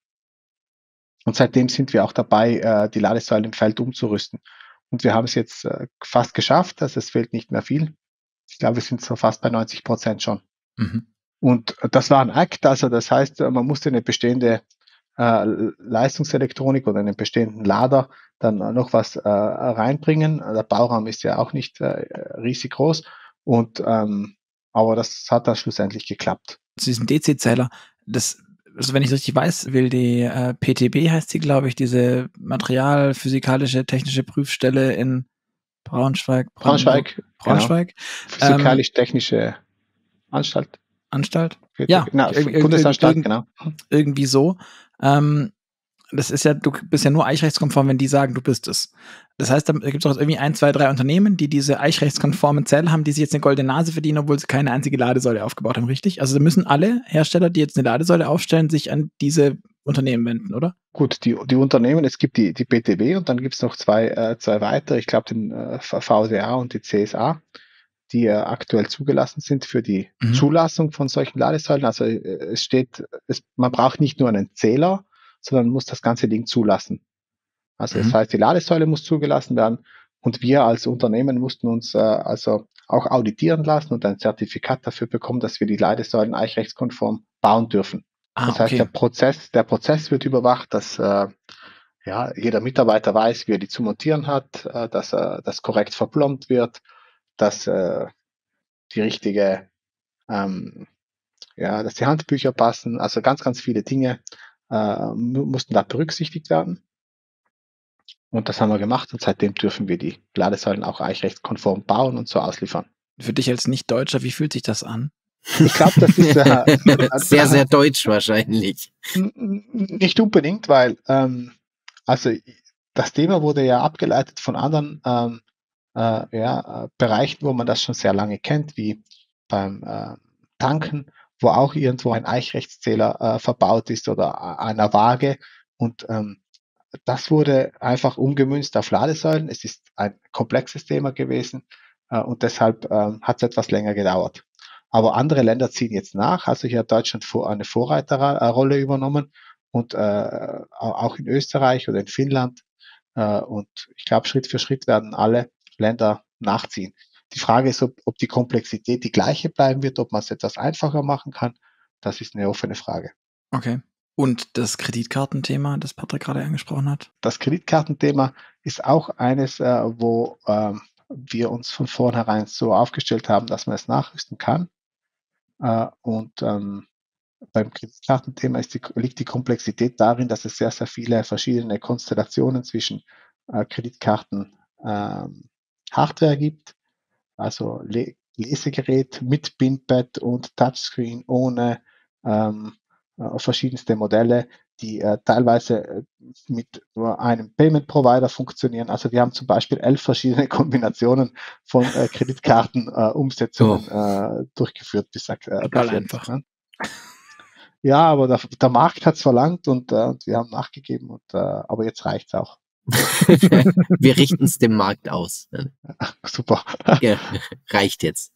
Und seitdem sind wir auch dabei, äh, die Ladesäulen im Feld umzurüsten. Und wir haben es jetzt äh, fast geschafft, also es fehlt nicht mehr viel. Ich glaube, wir sind so fast bei neunzig Prozent schon. Mhm. Und das war ein Akt, also das heißt, man musste eine bestehende äh, Leistungselektronik oder einen bestehenden Lader dann noch was äh, reinbringen. Der Bauraum ist ja auch nicht äh, riesig groß, und ähm, aber das hat dann schlussendlich geklappt. Zu diesem D C-Zähler, das, also wenn ich richtig weiß, will die äh, P T B, heißt sie, glaube ich, diese Materialphysikalische Technische Prüfstelle in Braunschweig, Brandenburg- Braunschweig, Braunschweig, Physikalisch-Technische Anstalt. Anstalt, ja, Na, irg- irg- Bundesanstalt, irg- genau. irgendwie so. Ähm, das ist ja, du bist ja nur eichrechtskonform, wenn die sagen, du bist es. Das heißt, da gibt es auch irgendwie ein, zwei, drei Unternehmen, die diese eichrechtskonformen Zähler haben, die sich jetzt eine goldene Nase verdienen, obwohl sie keine einzige Ladesäule aufgebaut haben, richtig? Also da müssen alle Hersteller, die jetzt eine Ladesäule aufstellen, sich an diese Unternehmen wenden, oder? Gut, die, die Unternehmen, es gibt die, die P T B und dann gibt es noch zwei, äh, zwei weitere, ich glaube den äh, V D A und die C S A, die äh, aktuell zugelassen sind für die Mhm. Zulassung von solchen Ladesäulen. Also äh, es steht, es, man braucht nicht nur einen Zähler, sondern muss das ganze Ding zulassen. Also Mhm. das heißt, die Ladesäule muss zugelassen werden, und wir als Unternehmen mussten uns äh, also auch auditieren lassen und ein Zertifikat dafür bekommen, dass wir die Ladesäulen eichrechtskonform bauen dürfen. Ah, Das heißt, der okay. Prozess, der Prozess wird überwacht, dass äh, ja, jeder Mitarbeiter weiß, wie er die zu montieren hat, äh, dass äh, das korrekt verplombt wird, dass äh, die richtige, ähm, ja, dass die Handbücher passen. Also ganz, ganz viele Dinge äh, mu- mussten da berücksichtigt werden. Und das haben wir gemacht, und seitdem dürfen wir die Ladesäulen auch eichrechtskonform bauen und so ausliefern. Für dich als Nicht-Deutscher, wie fühlt sich das an? Ich glaube, das ist äh, Sehr, sehr deutsch wahrscheinlich. N- n- Nicht unbedingt, weil ähm, also das Thema wurde ja abgeleitet von anderen ähm, äh, ja, äh, Bereichen, wo man das schon sehr lange kennt, wie beim äh, Tanken, wo auch irgendwo ein Eichrechtszähler äh, verbaut ist oder a- einer Waage. Und ähm, das wurde einfach umgemünzt auf Ladesäulen. Es ist ein komplexes Thema gewesen, äh, und deshalb ähm, hat es etwas länger gedauert. Aber andere Länder ziehen jetzt nach. Also hier hat Deutschland vor, eine Vorreiterrolle übernommen, und äh, auch in Österreich oder in Finnland. Äh, und ich glaube, Schritt für Schritt werden alle Länder nachziehen. Die Frage ist, ob, ob die Komplexität die gleiche bleiben wird, ob man es etwas einfacher machen kann. Das ist eine offene Frage. Okay. Und das Kreditkartenthema, das Patrick gerade angesprochen hat? Das Kreditkartenthema ist auch eines, äh, wo ähm, wir uns von vornherein so aufgestellt haben, dass man es nachrüsten kann. Äh, und ähm, beim Kreditkartenthema ist die, liegt die Komplexität darin, dass es sehr, sehr viele verschiedene Konstellationen zwischen äh, Kreditkarten ähm, Hardware gibt, also Le Lesegerät mit Bindpad und Touchscreen ohne, ähm, äh, verschiedenste Modelle, die äh, teilweise äh, mit nur einem Payment Provider funktionieren. Also wir haben zum Beispiel elf verschiedene Kombinationen von äh, Kreditkartenumsetzungen äh, durchgeführt bis, äh, Total bis jetzt. einfach. Ne? Ja, aber der, der Markt hat es verlangt, und äh, wir haben nachgegeben, und, äh, aber jetzt reicht's auch. Wir richten es dem Markt aus. Super. Ja, reicht jetzt.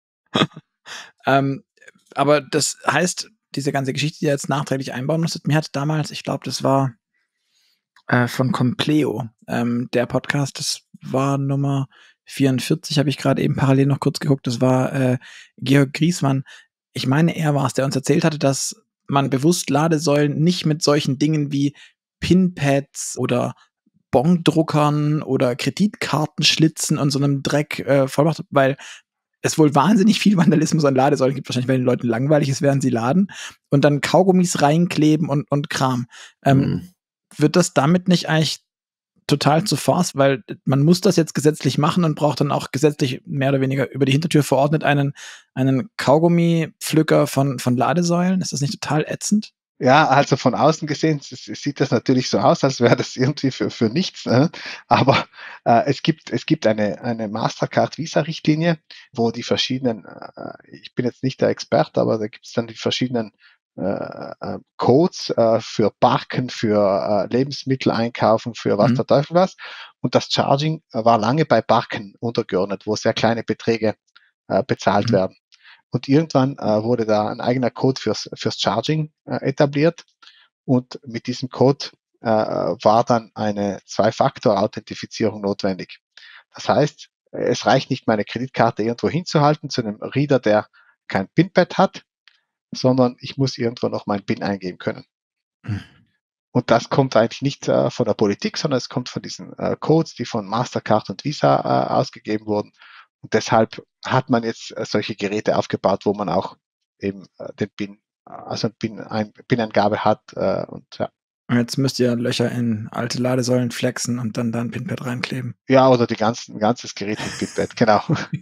ähm, aber das heißt, diese ganze Geschichte, die ihr jetzt nachträglich einbauen musstet, mir hat damals, ich glaube, das war äh, von Compleo, ähm, der Podcast, das war Nummer vierundvierzig, habe ich gerade eben parallel noch kurz geguckt, das war äh, Georg Griesmann. Ich meine, er war es, der uns erzählt hatte, dass man bewusst Ladesäulen nicht mit solchen Dingen wie Pinpads oder Bongdruckern oder Kreditkartenschlitzen und so einem Dreck äh, voll macht, weil es wohl wahnsinnig viel Vandalismus an Ladesäulen gibt, wahrscheinlich, weil den Leuten langweilig ist, während sie laden und dann Kaugummis reinkleben und, und Kram. Ähm, Mhm. Wird das damit nicht eigentlich total zu Farce, weil man muss das jetzt gesetzlich machen und braucht dann auch gesetzlich mehr oder weniger über die Hintertür verordnet einen, einen Kaugummi-Pflücker von, von Ladesäulen? Ist das nicht total ätzend? Ja, also von außen gesehen s- sieht das natürlich so aus, als wäre das irgendwie für, für nichts. Ne? Aber äh, es gibt, es gibt eine, eine Mastercard-Visa-Richtlinie, wo die verschiedenen, äh, ich bin jetzt nicht der Experte, aber da gibt es dann die verschiedenen äh, äh, Codes äh, für Parken, für äh, Lebensmittel einkaufen, für was Mhm. der Teufel was. Und das Charging war lange bei Parken untergeordnet, wo sehr kleine Beträge äh, bezahlt Mhm. werden. Und irgendwann äh, wurde da ein eigener Code fürs, fürs Charging äh, etabliert. Und mit diesem Code äh, war dann eine Zwei-Faktor-Authentifizierung notwendig. Das heißt, es reicht nicht, meine Kreditkarte irgendwo hinzuhalten zu einem Reader, der kein PIN-Pad hat, sondern ich muss irgendwo noch mein PIN eingeben können. Mhm. Und das kommt eigentlich nicht äh, von der Politik, sondern es kommt von diesen äh, Codes, die von Mastercard und Visa äh, ausgegeben wurden. Und deshalb hat man jetzt äh, solche Geräte aufgebaut, wo man auch eben äh, den PIN, also PIN, ein, PIN-Angabe hat. Äh, und ja. Und jetzt müsst ihr Löcher in alte Ladesäulen flexen und dann da ein Pinpad reinkleben. ja, oder die ganzen, ein ganzes Gerät mit PIN-Pad, genau.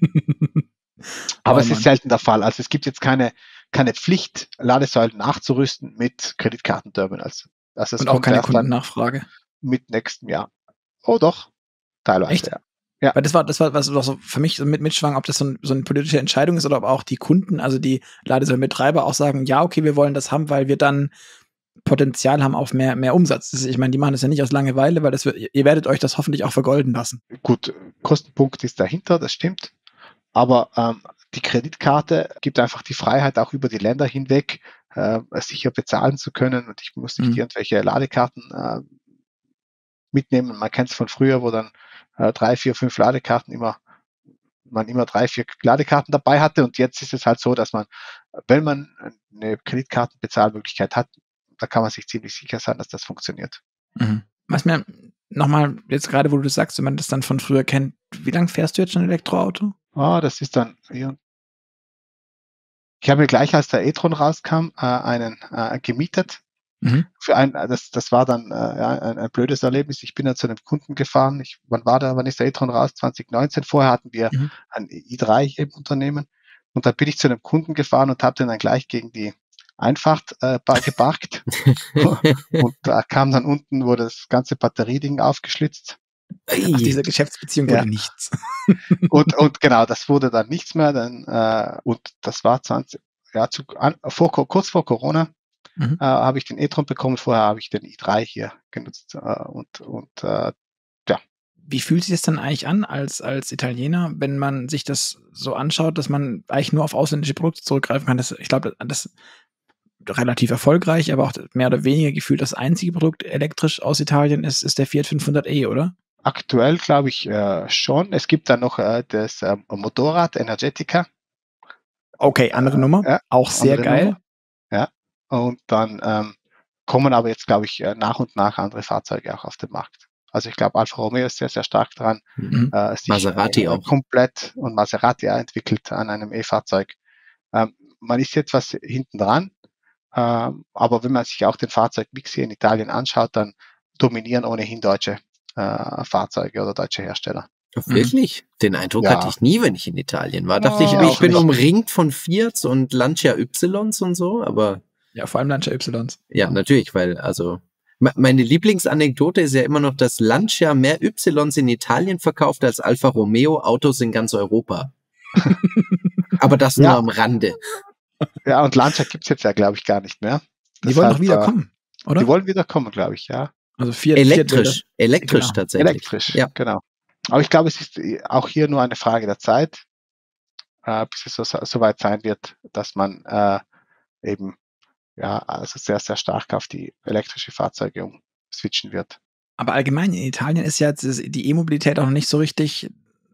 Aber Oh, es ist Mann. selten der Fall. Also es gibt jetzt keine, keine Pflicht, Ladesäulen nachzurüsten mit Kreditkartenterminals. Also es Und auch kommt keine erst dann Kundennachfrage. mit nächstem Jahr. Oh doch, teilweise, Echt? ja. Ja. Weil das war, das war, was was so für mich so mit mitschwang, ob das so, ein, so eine politische Entscheidung ist oder ob auch die Kunden, also die Ladesäulenbetreiber auch sagen, ja, okay, wir wollen das haben, weil wir dann Potenzial haben auf mehr, mehr Umsatz. Das ist, ich meine, die machen das ja nicht aus Langeweile, weil das wird, ihr werdet euch das hoffentlich auch vergolden lassen. Gut, Kostenpunkt ist dahinter, das stimmt. Aber ähm, die Kreditkarte gibt einfach die Freiheit, auch über die Länder hinweg äh, sicher bezahlen zu können. Und ich muss nicht Mhm. irgendwelche Ladekarten äh, mitnehmen. Man kennt es von früher, wo dann äh, drei, vier, fünf Ladekarten immer, man immer drei, vier Ladekarten dabei hatte. Und jetzt ist es halt so, dass man, wenn man eine Kreditkartenbezahlmöglichkeit hat, da kann man sich ziemlich sicher sein, dass das funktioniert. Mhm. Was mir nochmal, jetzt gerade, wo du das sagst, wenn man das dann von früher kennt, wie lange fährst du jetzt schon ein Elektroauto? Ah, das ist dann, ja. Ich habe mir gleich, als der e-tron rauskam, äh, einen äh, gemietet. Mhm. Für ein, das, das war dann äh, ja, ein, ein blödes Erlebnis. Ich bin dann zu einem Kunden gefahren. Ich, wann war der, wann ist der e-tron raus? zwanzig neunzehn. Vorher hatten wir Mhm. ein i drei im Unternehmen. Und da bin ich zu einem Kunden gefahren und habe den dann gleich gegen die Einfahrt äh, ba- geparkt. Und da kam dann unten, wurde das ganze Batterieding aufgeschlitzt. Aus dieser Geschäftsbeziehung Ja. wurde nichts. Und, und genau, das wurde dann nichts mehr. Dann, äh, und das war zwanzig, ja, zu, an, vor, kurz vor Corona. Mhm. Äh, habe ich den e-tron bekommen, vorher habe ich den i drei hier genutzt äh, und, und äh, ja. Wie fühlt sich das dann eigentlich an als, als Italiener, wenn man sich das so anschaut, dass man eigentlich nur auf ausländische Produkte zurückgreifen kann? Das, ich glaube, das ist relativ erfolgreich, aber auch mehr oder weniger gefühlt das einzige Produkt elektrisch aus Italien ist, ist der Fiat fünfhundert e, oder? Aktuell glaube ich äh, schon. Es gibt dann noch äh, das äh, Motorrad Energetica. Okay, andere Äh, Nummer, ja, auch sehr andere geil. Nummer. Ja. Und dann ähm, kommen aber jetzt, glaube ich, äh, nach und nach andere Fahrzeuge auch auf den Markt. Also ich glaube, Alfa Romeo ist sehr, sehr stark dran, Mhm. äh, sich Maserati äh, auch. komplett und Maserati auch entwickelt an einem E-Fahrzeug. Ähm, man ist jetzt was hinten dran, ähm, aber wenn man sich auch den Fahrzeugmix hier in Italien anschaut, dann dominieren ohnehin deutsche äh, Fahrzeuge oder deutsche Hersteller. Ach, wirklich? Den Eindruck Ja. hatte ich nie, wenn ich in Italien war. Dachte Ja, ich, auch ich bin nicht. umringt von Fiats und Lancia Ys und so, aber Ja, vor allem Lancia Ys. ja, natürlich, weil, also, me- meine Lieblingsanekdote ist ja immer noch, dass Lancia mehr Ys in Italien verkauft als Alfa Romeo Autos in ganz Europa. Aber das nur Ja. am Rande. Ja, und Lancia gibt's jetzt ja, glaube ich, gar nicht mehr. Die wollen doch Deshalb, wieder äh, kommen, oder? Die wollen wieder kommen, glaube ich, ja. Also vier, Elektrisch, vier elektrisch genau. tatsächlich. Elektrisch, Ja. genau. Aber ich glaube, es ist auch hier nur eine Frage der Zeit, äh, bis es so, so weit sein wird, dass man äh, eben ja also sehr, sehr stark auf die elektrische Fahrzeuge umswitchen wird. Aber allgemein in Italien ist ja jetzt die E-Mobilität auch noch nicht so richtig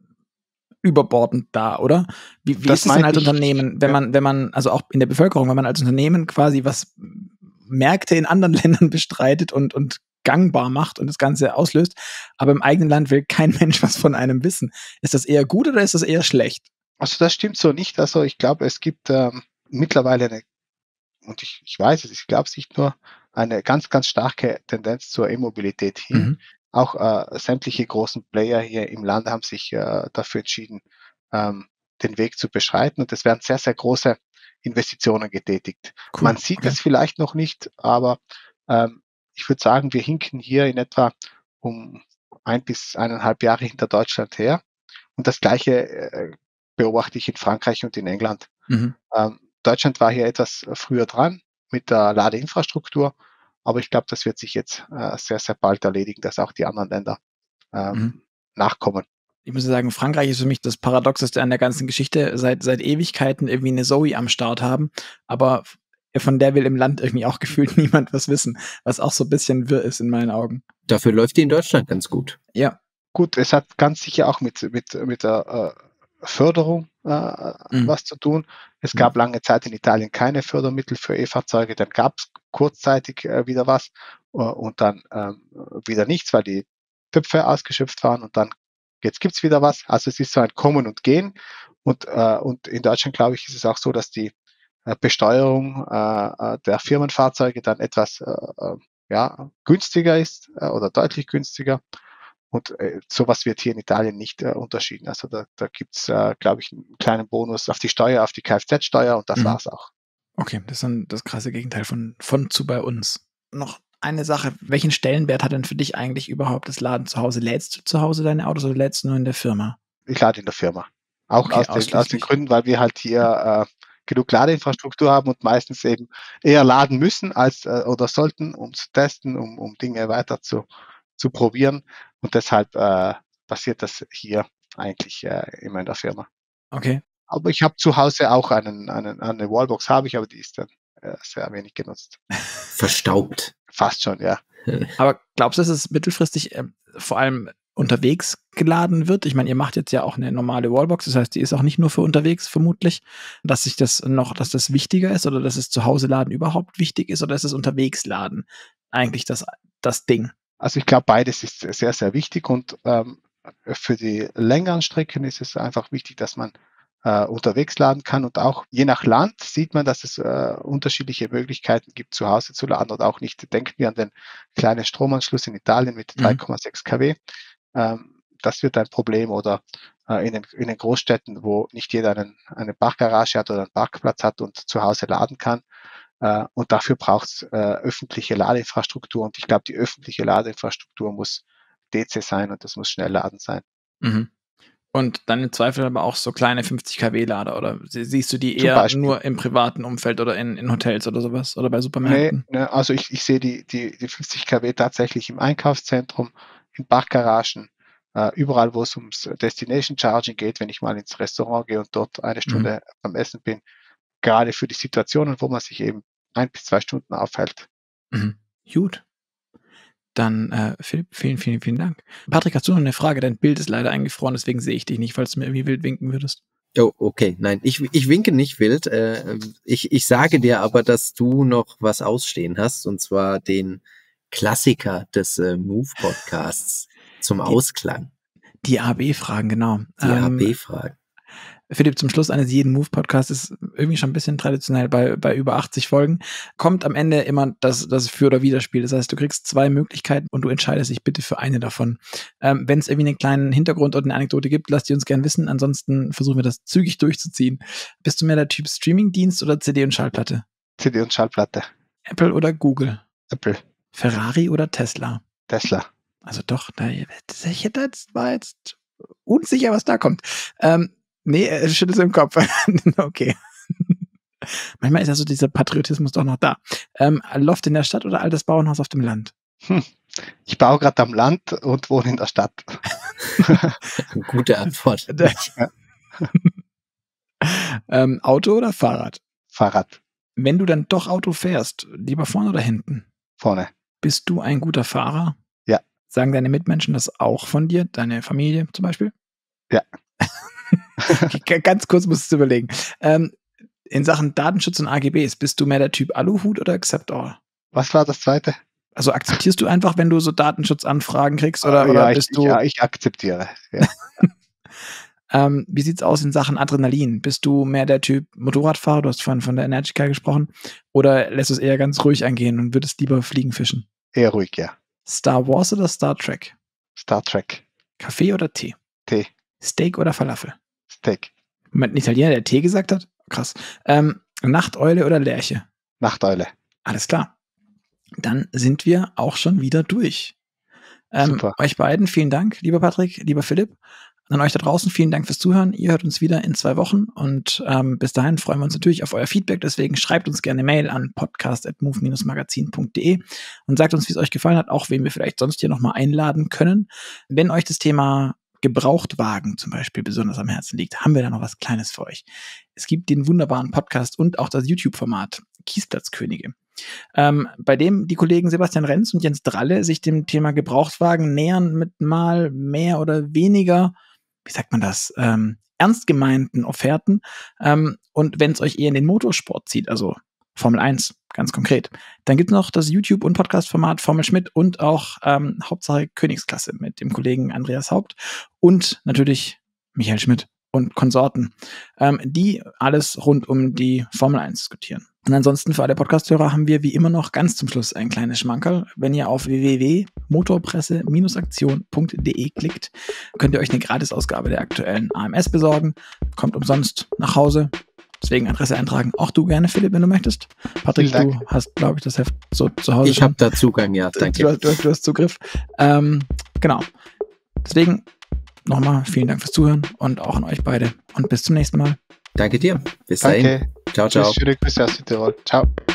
überbordend da, oder? Wie, wie Das ist es denn als meinte ich, Unternehmen, wenn ja. man, wenn man, also auch in der Bevölkerung, wenn man als Unternehmen quasi was Märkte in anderen Ländern bestreitet und, und gangbar macht und das Ganze auslöst, aber im eigenen Land will kein Mensch was von einem wissen. Ist das eher gut oder ist das eher schlecht? Also das stimmt so nicht. Also ich glaube, es gibt ähm, mittlerweile eine, und ich, ich weiß es, ich glaube es nicht nur, eine ganz, ganz starke Tendenz zur E-Mobilität hin. Mhm. Auch äh, sämtliche großen Player hier im Land haben sich äh, dafür entschieden, ähm, den Weg zu beschreiten. Und es werden sehr, sehr große Investitionen getätigt. Cool, Man sieht okay. es vielleicht noch nicht, aber ähm, ich würde sagen, wir hinken hier in etwa um ein bis eineinhalb Jahre hinter Deutschland her. Und das Gleiche äh, beobachte ich in Frankreich und in England. Mhm. Ähm, Deutschland war hier etwas früher dran mit der Ladeinfrastruktur, aber ich glaube, das wird sich jetzt äh, sehr, sehr bald erledigen, dass auch die anderen Länder ähm, Mhm. nachkommen. Ich muss sagen, Frankreich ist für mich das Paradoxeste an der ganzen Geschichte, seit, seit Ewigkeiten irgendwie eine Zoe am Start haben, aber von der will im Land irgendwie auch gefühlt niemand was wissen, was auch so ein bisschen wirr ist in meinen Augen. Dafür läuft die in Deutschland ganz gut. Ja. Gut, es hat ganz sicher auch mit, mit, mit der äh, Förderung äh, Mhm. was zu tun. Es gab lange Zeit in Italien keine Fördermittel für E-Fahrzeuge, dann gab es kurzzeitig äh, wieder was äh, und dann ähm, wieder nichts, weil die Töpfe ausgeschöpft waren und dann jetzt gibt's wieder was. Also es ist so ein Kommen und Gehen und, äh, und in Deutschland, glaube ich, ist es auch so, dass die äh, Besteuerung äh, der Firmenfahrzeuge dann etwas äh, äh, ja, günstiger ist äh, oder deutlich günstiger. Und äh, sowas wird hier in Italien nicht äh, unterschieden. Also da, da gibt's, äh, glaube ich, einen kleinen Bonus auf die Steuer, auf die Kfz-Steuer und das Mhm. war's auch. Okay, das ist dann das krasse Gegenteil von, von zu bei uns. Noch eine Sache, welchen Stellenwert hat denn für dich eigentlich überhaupt das Laden zu Hause? Lädst du zu Hause deine Autos oder lädst du nur in der Firma? Ich lade in der Firma. Auch Okay, aus, den, aus den ausschließlich. Gründen, weil wir halt hier äh, genug Ladeinfrastruktur haben und meistens eben eher laden müssen als äh, oder sollten, um zu testen, um, um Dinge weiter zu, zu probieren. Und deshalb äh, passiert das hier eigentlich äh, immer in der Firma. Okay. Aber ich habe zu Hause auch einen, einen, eine Wallbox, habe ich, aber die ist dann äh, sehr wenig genutzt. Verstaubt. Fast schon, ja. Aber glaubst du, dass es mittelfristig äh, vor allem unterwegs geladen wird? Ich meine, ihr macht jetzt ja auch eine normale Wallbox, das heißt, die ist auch nicht nur für unterwegs vermutlich, dass sich das noch, dass das wichtiger ist oder dass es zu Hause laden überhaupt wichtig ist oder ist es unterwegs laden eigentlich das, das Ding? Also ich glaube, beides ist sehr, sehr wichtig und ähm, für die längeren Strecken ist es einfach wichtig, dass man äh, unterwegs laden kann und auch je nach Land sieht man, dass es äh, unterschiedliche Möglichkeiten gibt, zu Hause zu laden oder auch nicht. Denken wir an den kleinen Stromanschluss in Italien mit drei Komma sechs Kilowatt. Ähm, das wird ein Problem oder äh, in, den, in den Großstädten, wo nicht jeder einen, eine Parkgarage hat oder einen Parkplatz hat und zu Hause laden kann. Uh, und dafür braucht es uh, öffentliche Ladeinfrastruktur. Und ich glaube, die öffentliche Ladeinfrastruktur muss D C sein und das muss Schnellladen sein. Mhm. Und dann im Zweifel aber auch so kleine fünfzig Kilowatt Lader oder siehst du die Zum eher Beispiel. nur im privaten Umfeld oder in, in Hotels oder sowas oder bei Supermärkten? Nee, ne, also ich, ich sehe die, die, die fünfzig Kilowatt tatsächlich im Einkaufszentrum, in Parkgaragen, uh, überall, wo es ums Destination Charging geht, wenn ich mal ins Restaurant gehe und dort eine Stunde mhm. beim Essen bin, gerade für die Situationen, wo man sich eben ein bis zwei Stunden aufhält. Mhm. Gut. Dann, äh, Philipp, vielen, vielen, vielen Dank. Patrick, hast du noch eine Frage? Dein Bild ist leider eingefroren, deswegen sehe ich dich nicht, falls du mir irgendwie wild winken würdest. Oh, okay. Nein, ich, ich winke nicht wild. Äh, ich, ich sage dir aber, dass du noch was ausstehen hast, und zwar den Klassiker des äh, Move-Podcasts zum die, Ausklang. Die A B-Fragen, genau. Die ähm, A B-Fragen. Philipp, zum Schluss eines jeden Move-Podcasts ist irgendwie schon ein bisschen traditionell bei, bei über achtzig Folgen, kommt am Ende immer das, das Für- oder Widerspiel. Das heißt, du kriegst zwei Möglichkeiten und du entscheidest dich bitte für eine davon. Ähm, wenn es irgendwie einen kleinen Hintergrund oder eine Anekdote gibt, lass die uns gern wissen. Ansonsten versuchen wir das zügig durchzuziehen. Bist du mehr der Typ Streamingdienst oder C D und Schallplatte? C D und Schallplatte. Apple oder Google? Apple. Ferrari oder Tesla? Tesla. Also doch, da, ich hätte jetzt, war jetzt unsicher, was da kommt. Ähm, Nee, er schüttelt es im Kopf. Okay. Manchmal ist also dieser Patriotismus doch noch da. Ähm, Loft in der Stadt oder altes Bauernhaus auf dem Land? Hm. Ich baue gerade am Land und wohne in der Stadt. Gute Antwort. ähm, Auto oder Fahrrad? Fahrrad. Wenn du dann doch Auto fährst, lieber vorne oder hinten? Vorne. Bist du ein guter Fahrer? Ja. Sagen deine Mitmenschen das auch von dir? Deine Familie zum Beispiel? Ja. Ganz kurz musst du überlegen. Ähm, in Sachen Datenschutz und A G Bs, bist du mehr der Typ Aluhut oder Accept All? Was war das zweite? Also akzeptierst du einfach, wenn du so Datenschutzanfragen kriegst? Oder, ja, oder ich, bist du. Ja, ich akzeptiere. Ja. ähm, wie sieht's aus in Sachen Adrenalin? Bist du mehr der Typ Motorradfahrer? Du hast vorhin von der Energica gesprochen. Oder lässt du es eher ganz ruhig angehen und würdest lieber fliegen, fischen? Eher ruhig, ja. Star Wars oder Star Trek? Star Trek. Kaffee oder Tee? Tee. Steak oder Falafel? Steak. Ein Italiener, der Tee gesagt hat? Krass. Ähm, Nachteule oder Lerche? Nachteule. Alles klar. Dann sind wir auch schon wieder durch. Ähm, Super. Euch beiden vielen Dank, lieber Patrick, lieber Philipp. An euch da draußen vielen Dank fürs Zuhören. Ihr hört uns wieder in zwei Wochen und ähm, bis dahin freuen wir uns natürlich auf euer Feedback. Deswegen schreibt uns gerne Mail an podcast at move dash magazin punkt de und sagt uns, wie es euch gefallen hat, auch wen wir vielleicht sonst hier nochmal einladen können. Wenn euch das Thema Gebrauchtwagen zum Beispiel besonders am Herzen liegt, haben wir da noch was Kleines für euch. Es gibt den wunderbaren Podcast und auch das YouTube-Format Kiesplatzkönige, ähm, bei dem die Kollegen Sebastian Renz und Jens Dralle sich dem Thema Gebrauchtwagen nähern mit mal mehr oder weniger, wie sagt man das, ähm, ernst gemeinten Offerten. Ähm, und wenn es euch eher in den Motorsport zieht, also Formel eins, ganz konkret, dann gibt es noch das YouTube- und Podcast-Format Formel Schmidt und auch ähm, Hauptsache Königsklasse mit dem Kollegen Andreas Haupt und natürlich Michael Schmidt und Konsorten, ähm, die alles rund um die Formel eins diskutieren. Und ansonsten für alle Podcast-Hörer haben wir wie immer noch ganz zum Schluss ein kleines Schmankerl. Wenn ihr auf w w w punkt motorpresse Bindestrich aktion punkt de klickt, könnt ihr euch eine Gratisausgabe der aktuellen A M S besorgen. Kommt umsonst nach Hause. Deswegen Adresse eintragen. Auch du gerne, Philipp, wenn du möchtest. Patrick, du hast, glaube ich, das Heft so zu Hause. Ich habe da Zugang, ja, danke. Du, du, du hast Zugriff. Ähm, genau. Deswegen nochmal vielen Dank fürs Zuhören und auch an euch beide. Und bis zum nächsten Mal. Danke dir. Bis Danke. dahin. Ciao, ciao. Schöne Grüße aus Südtirol. Ciao.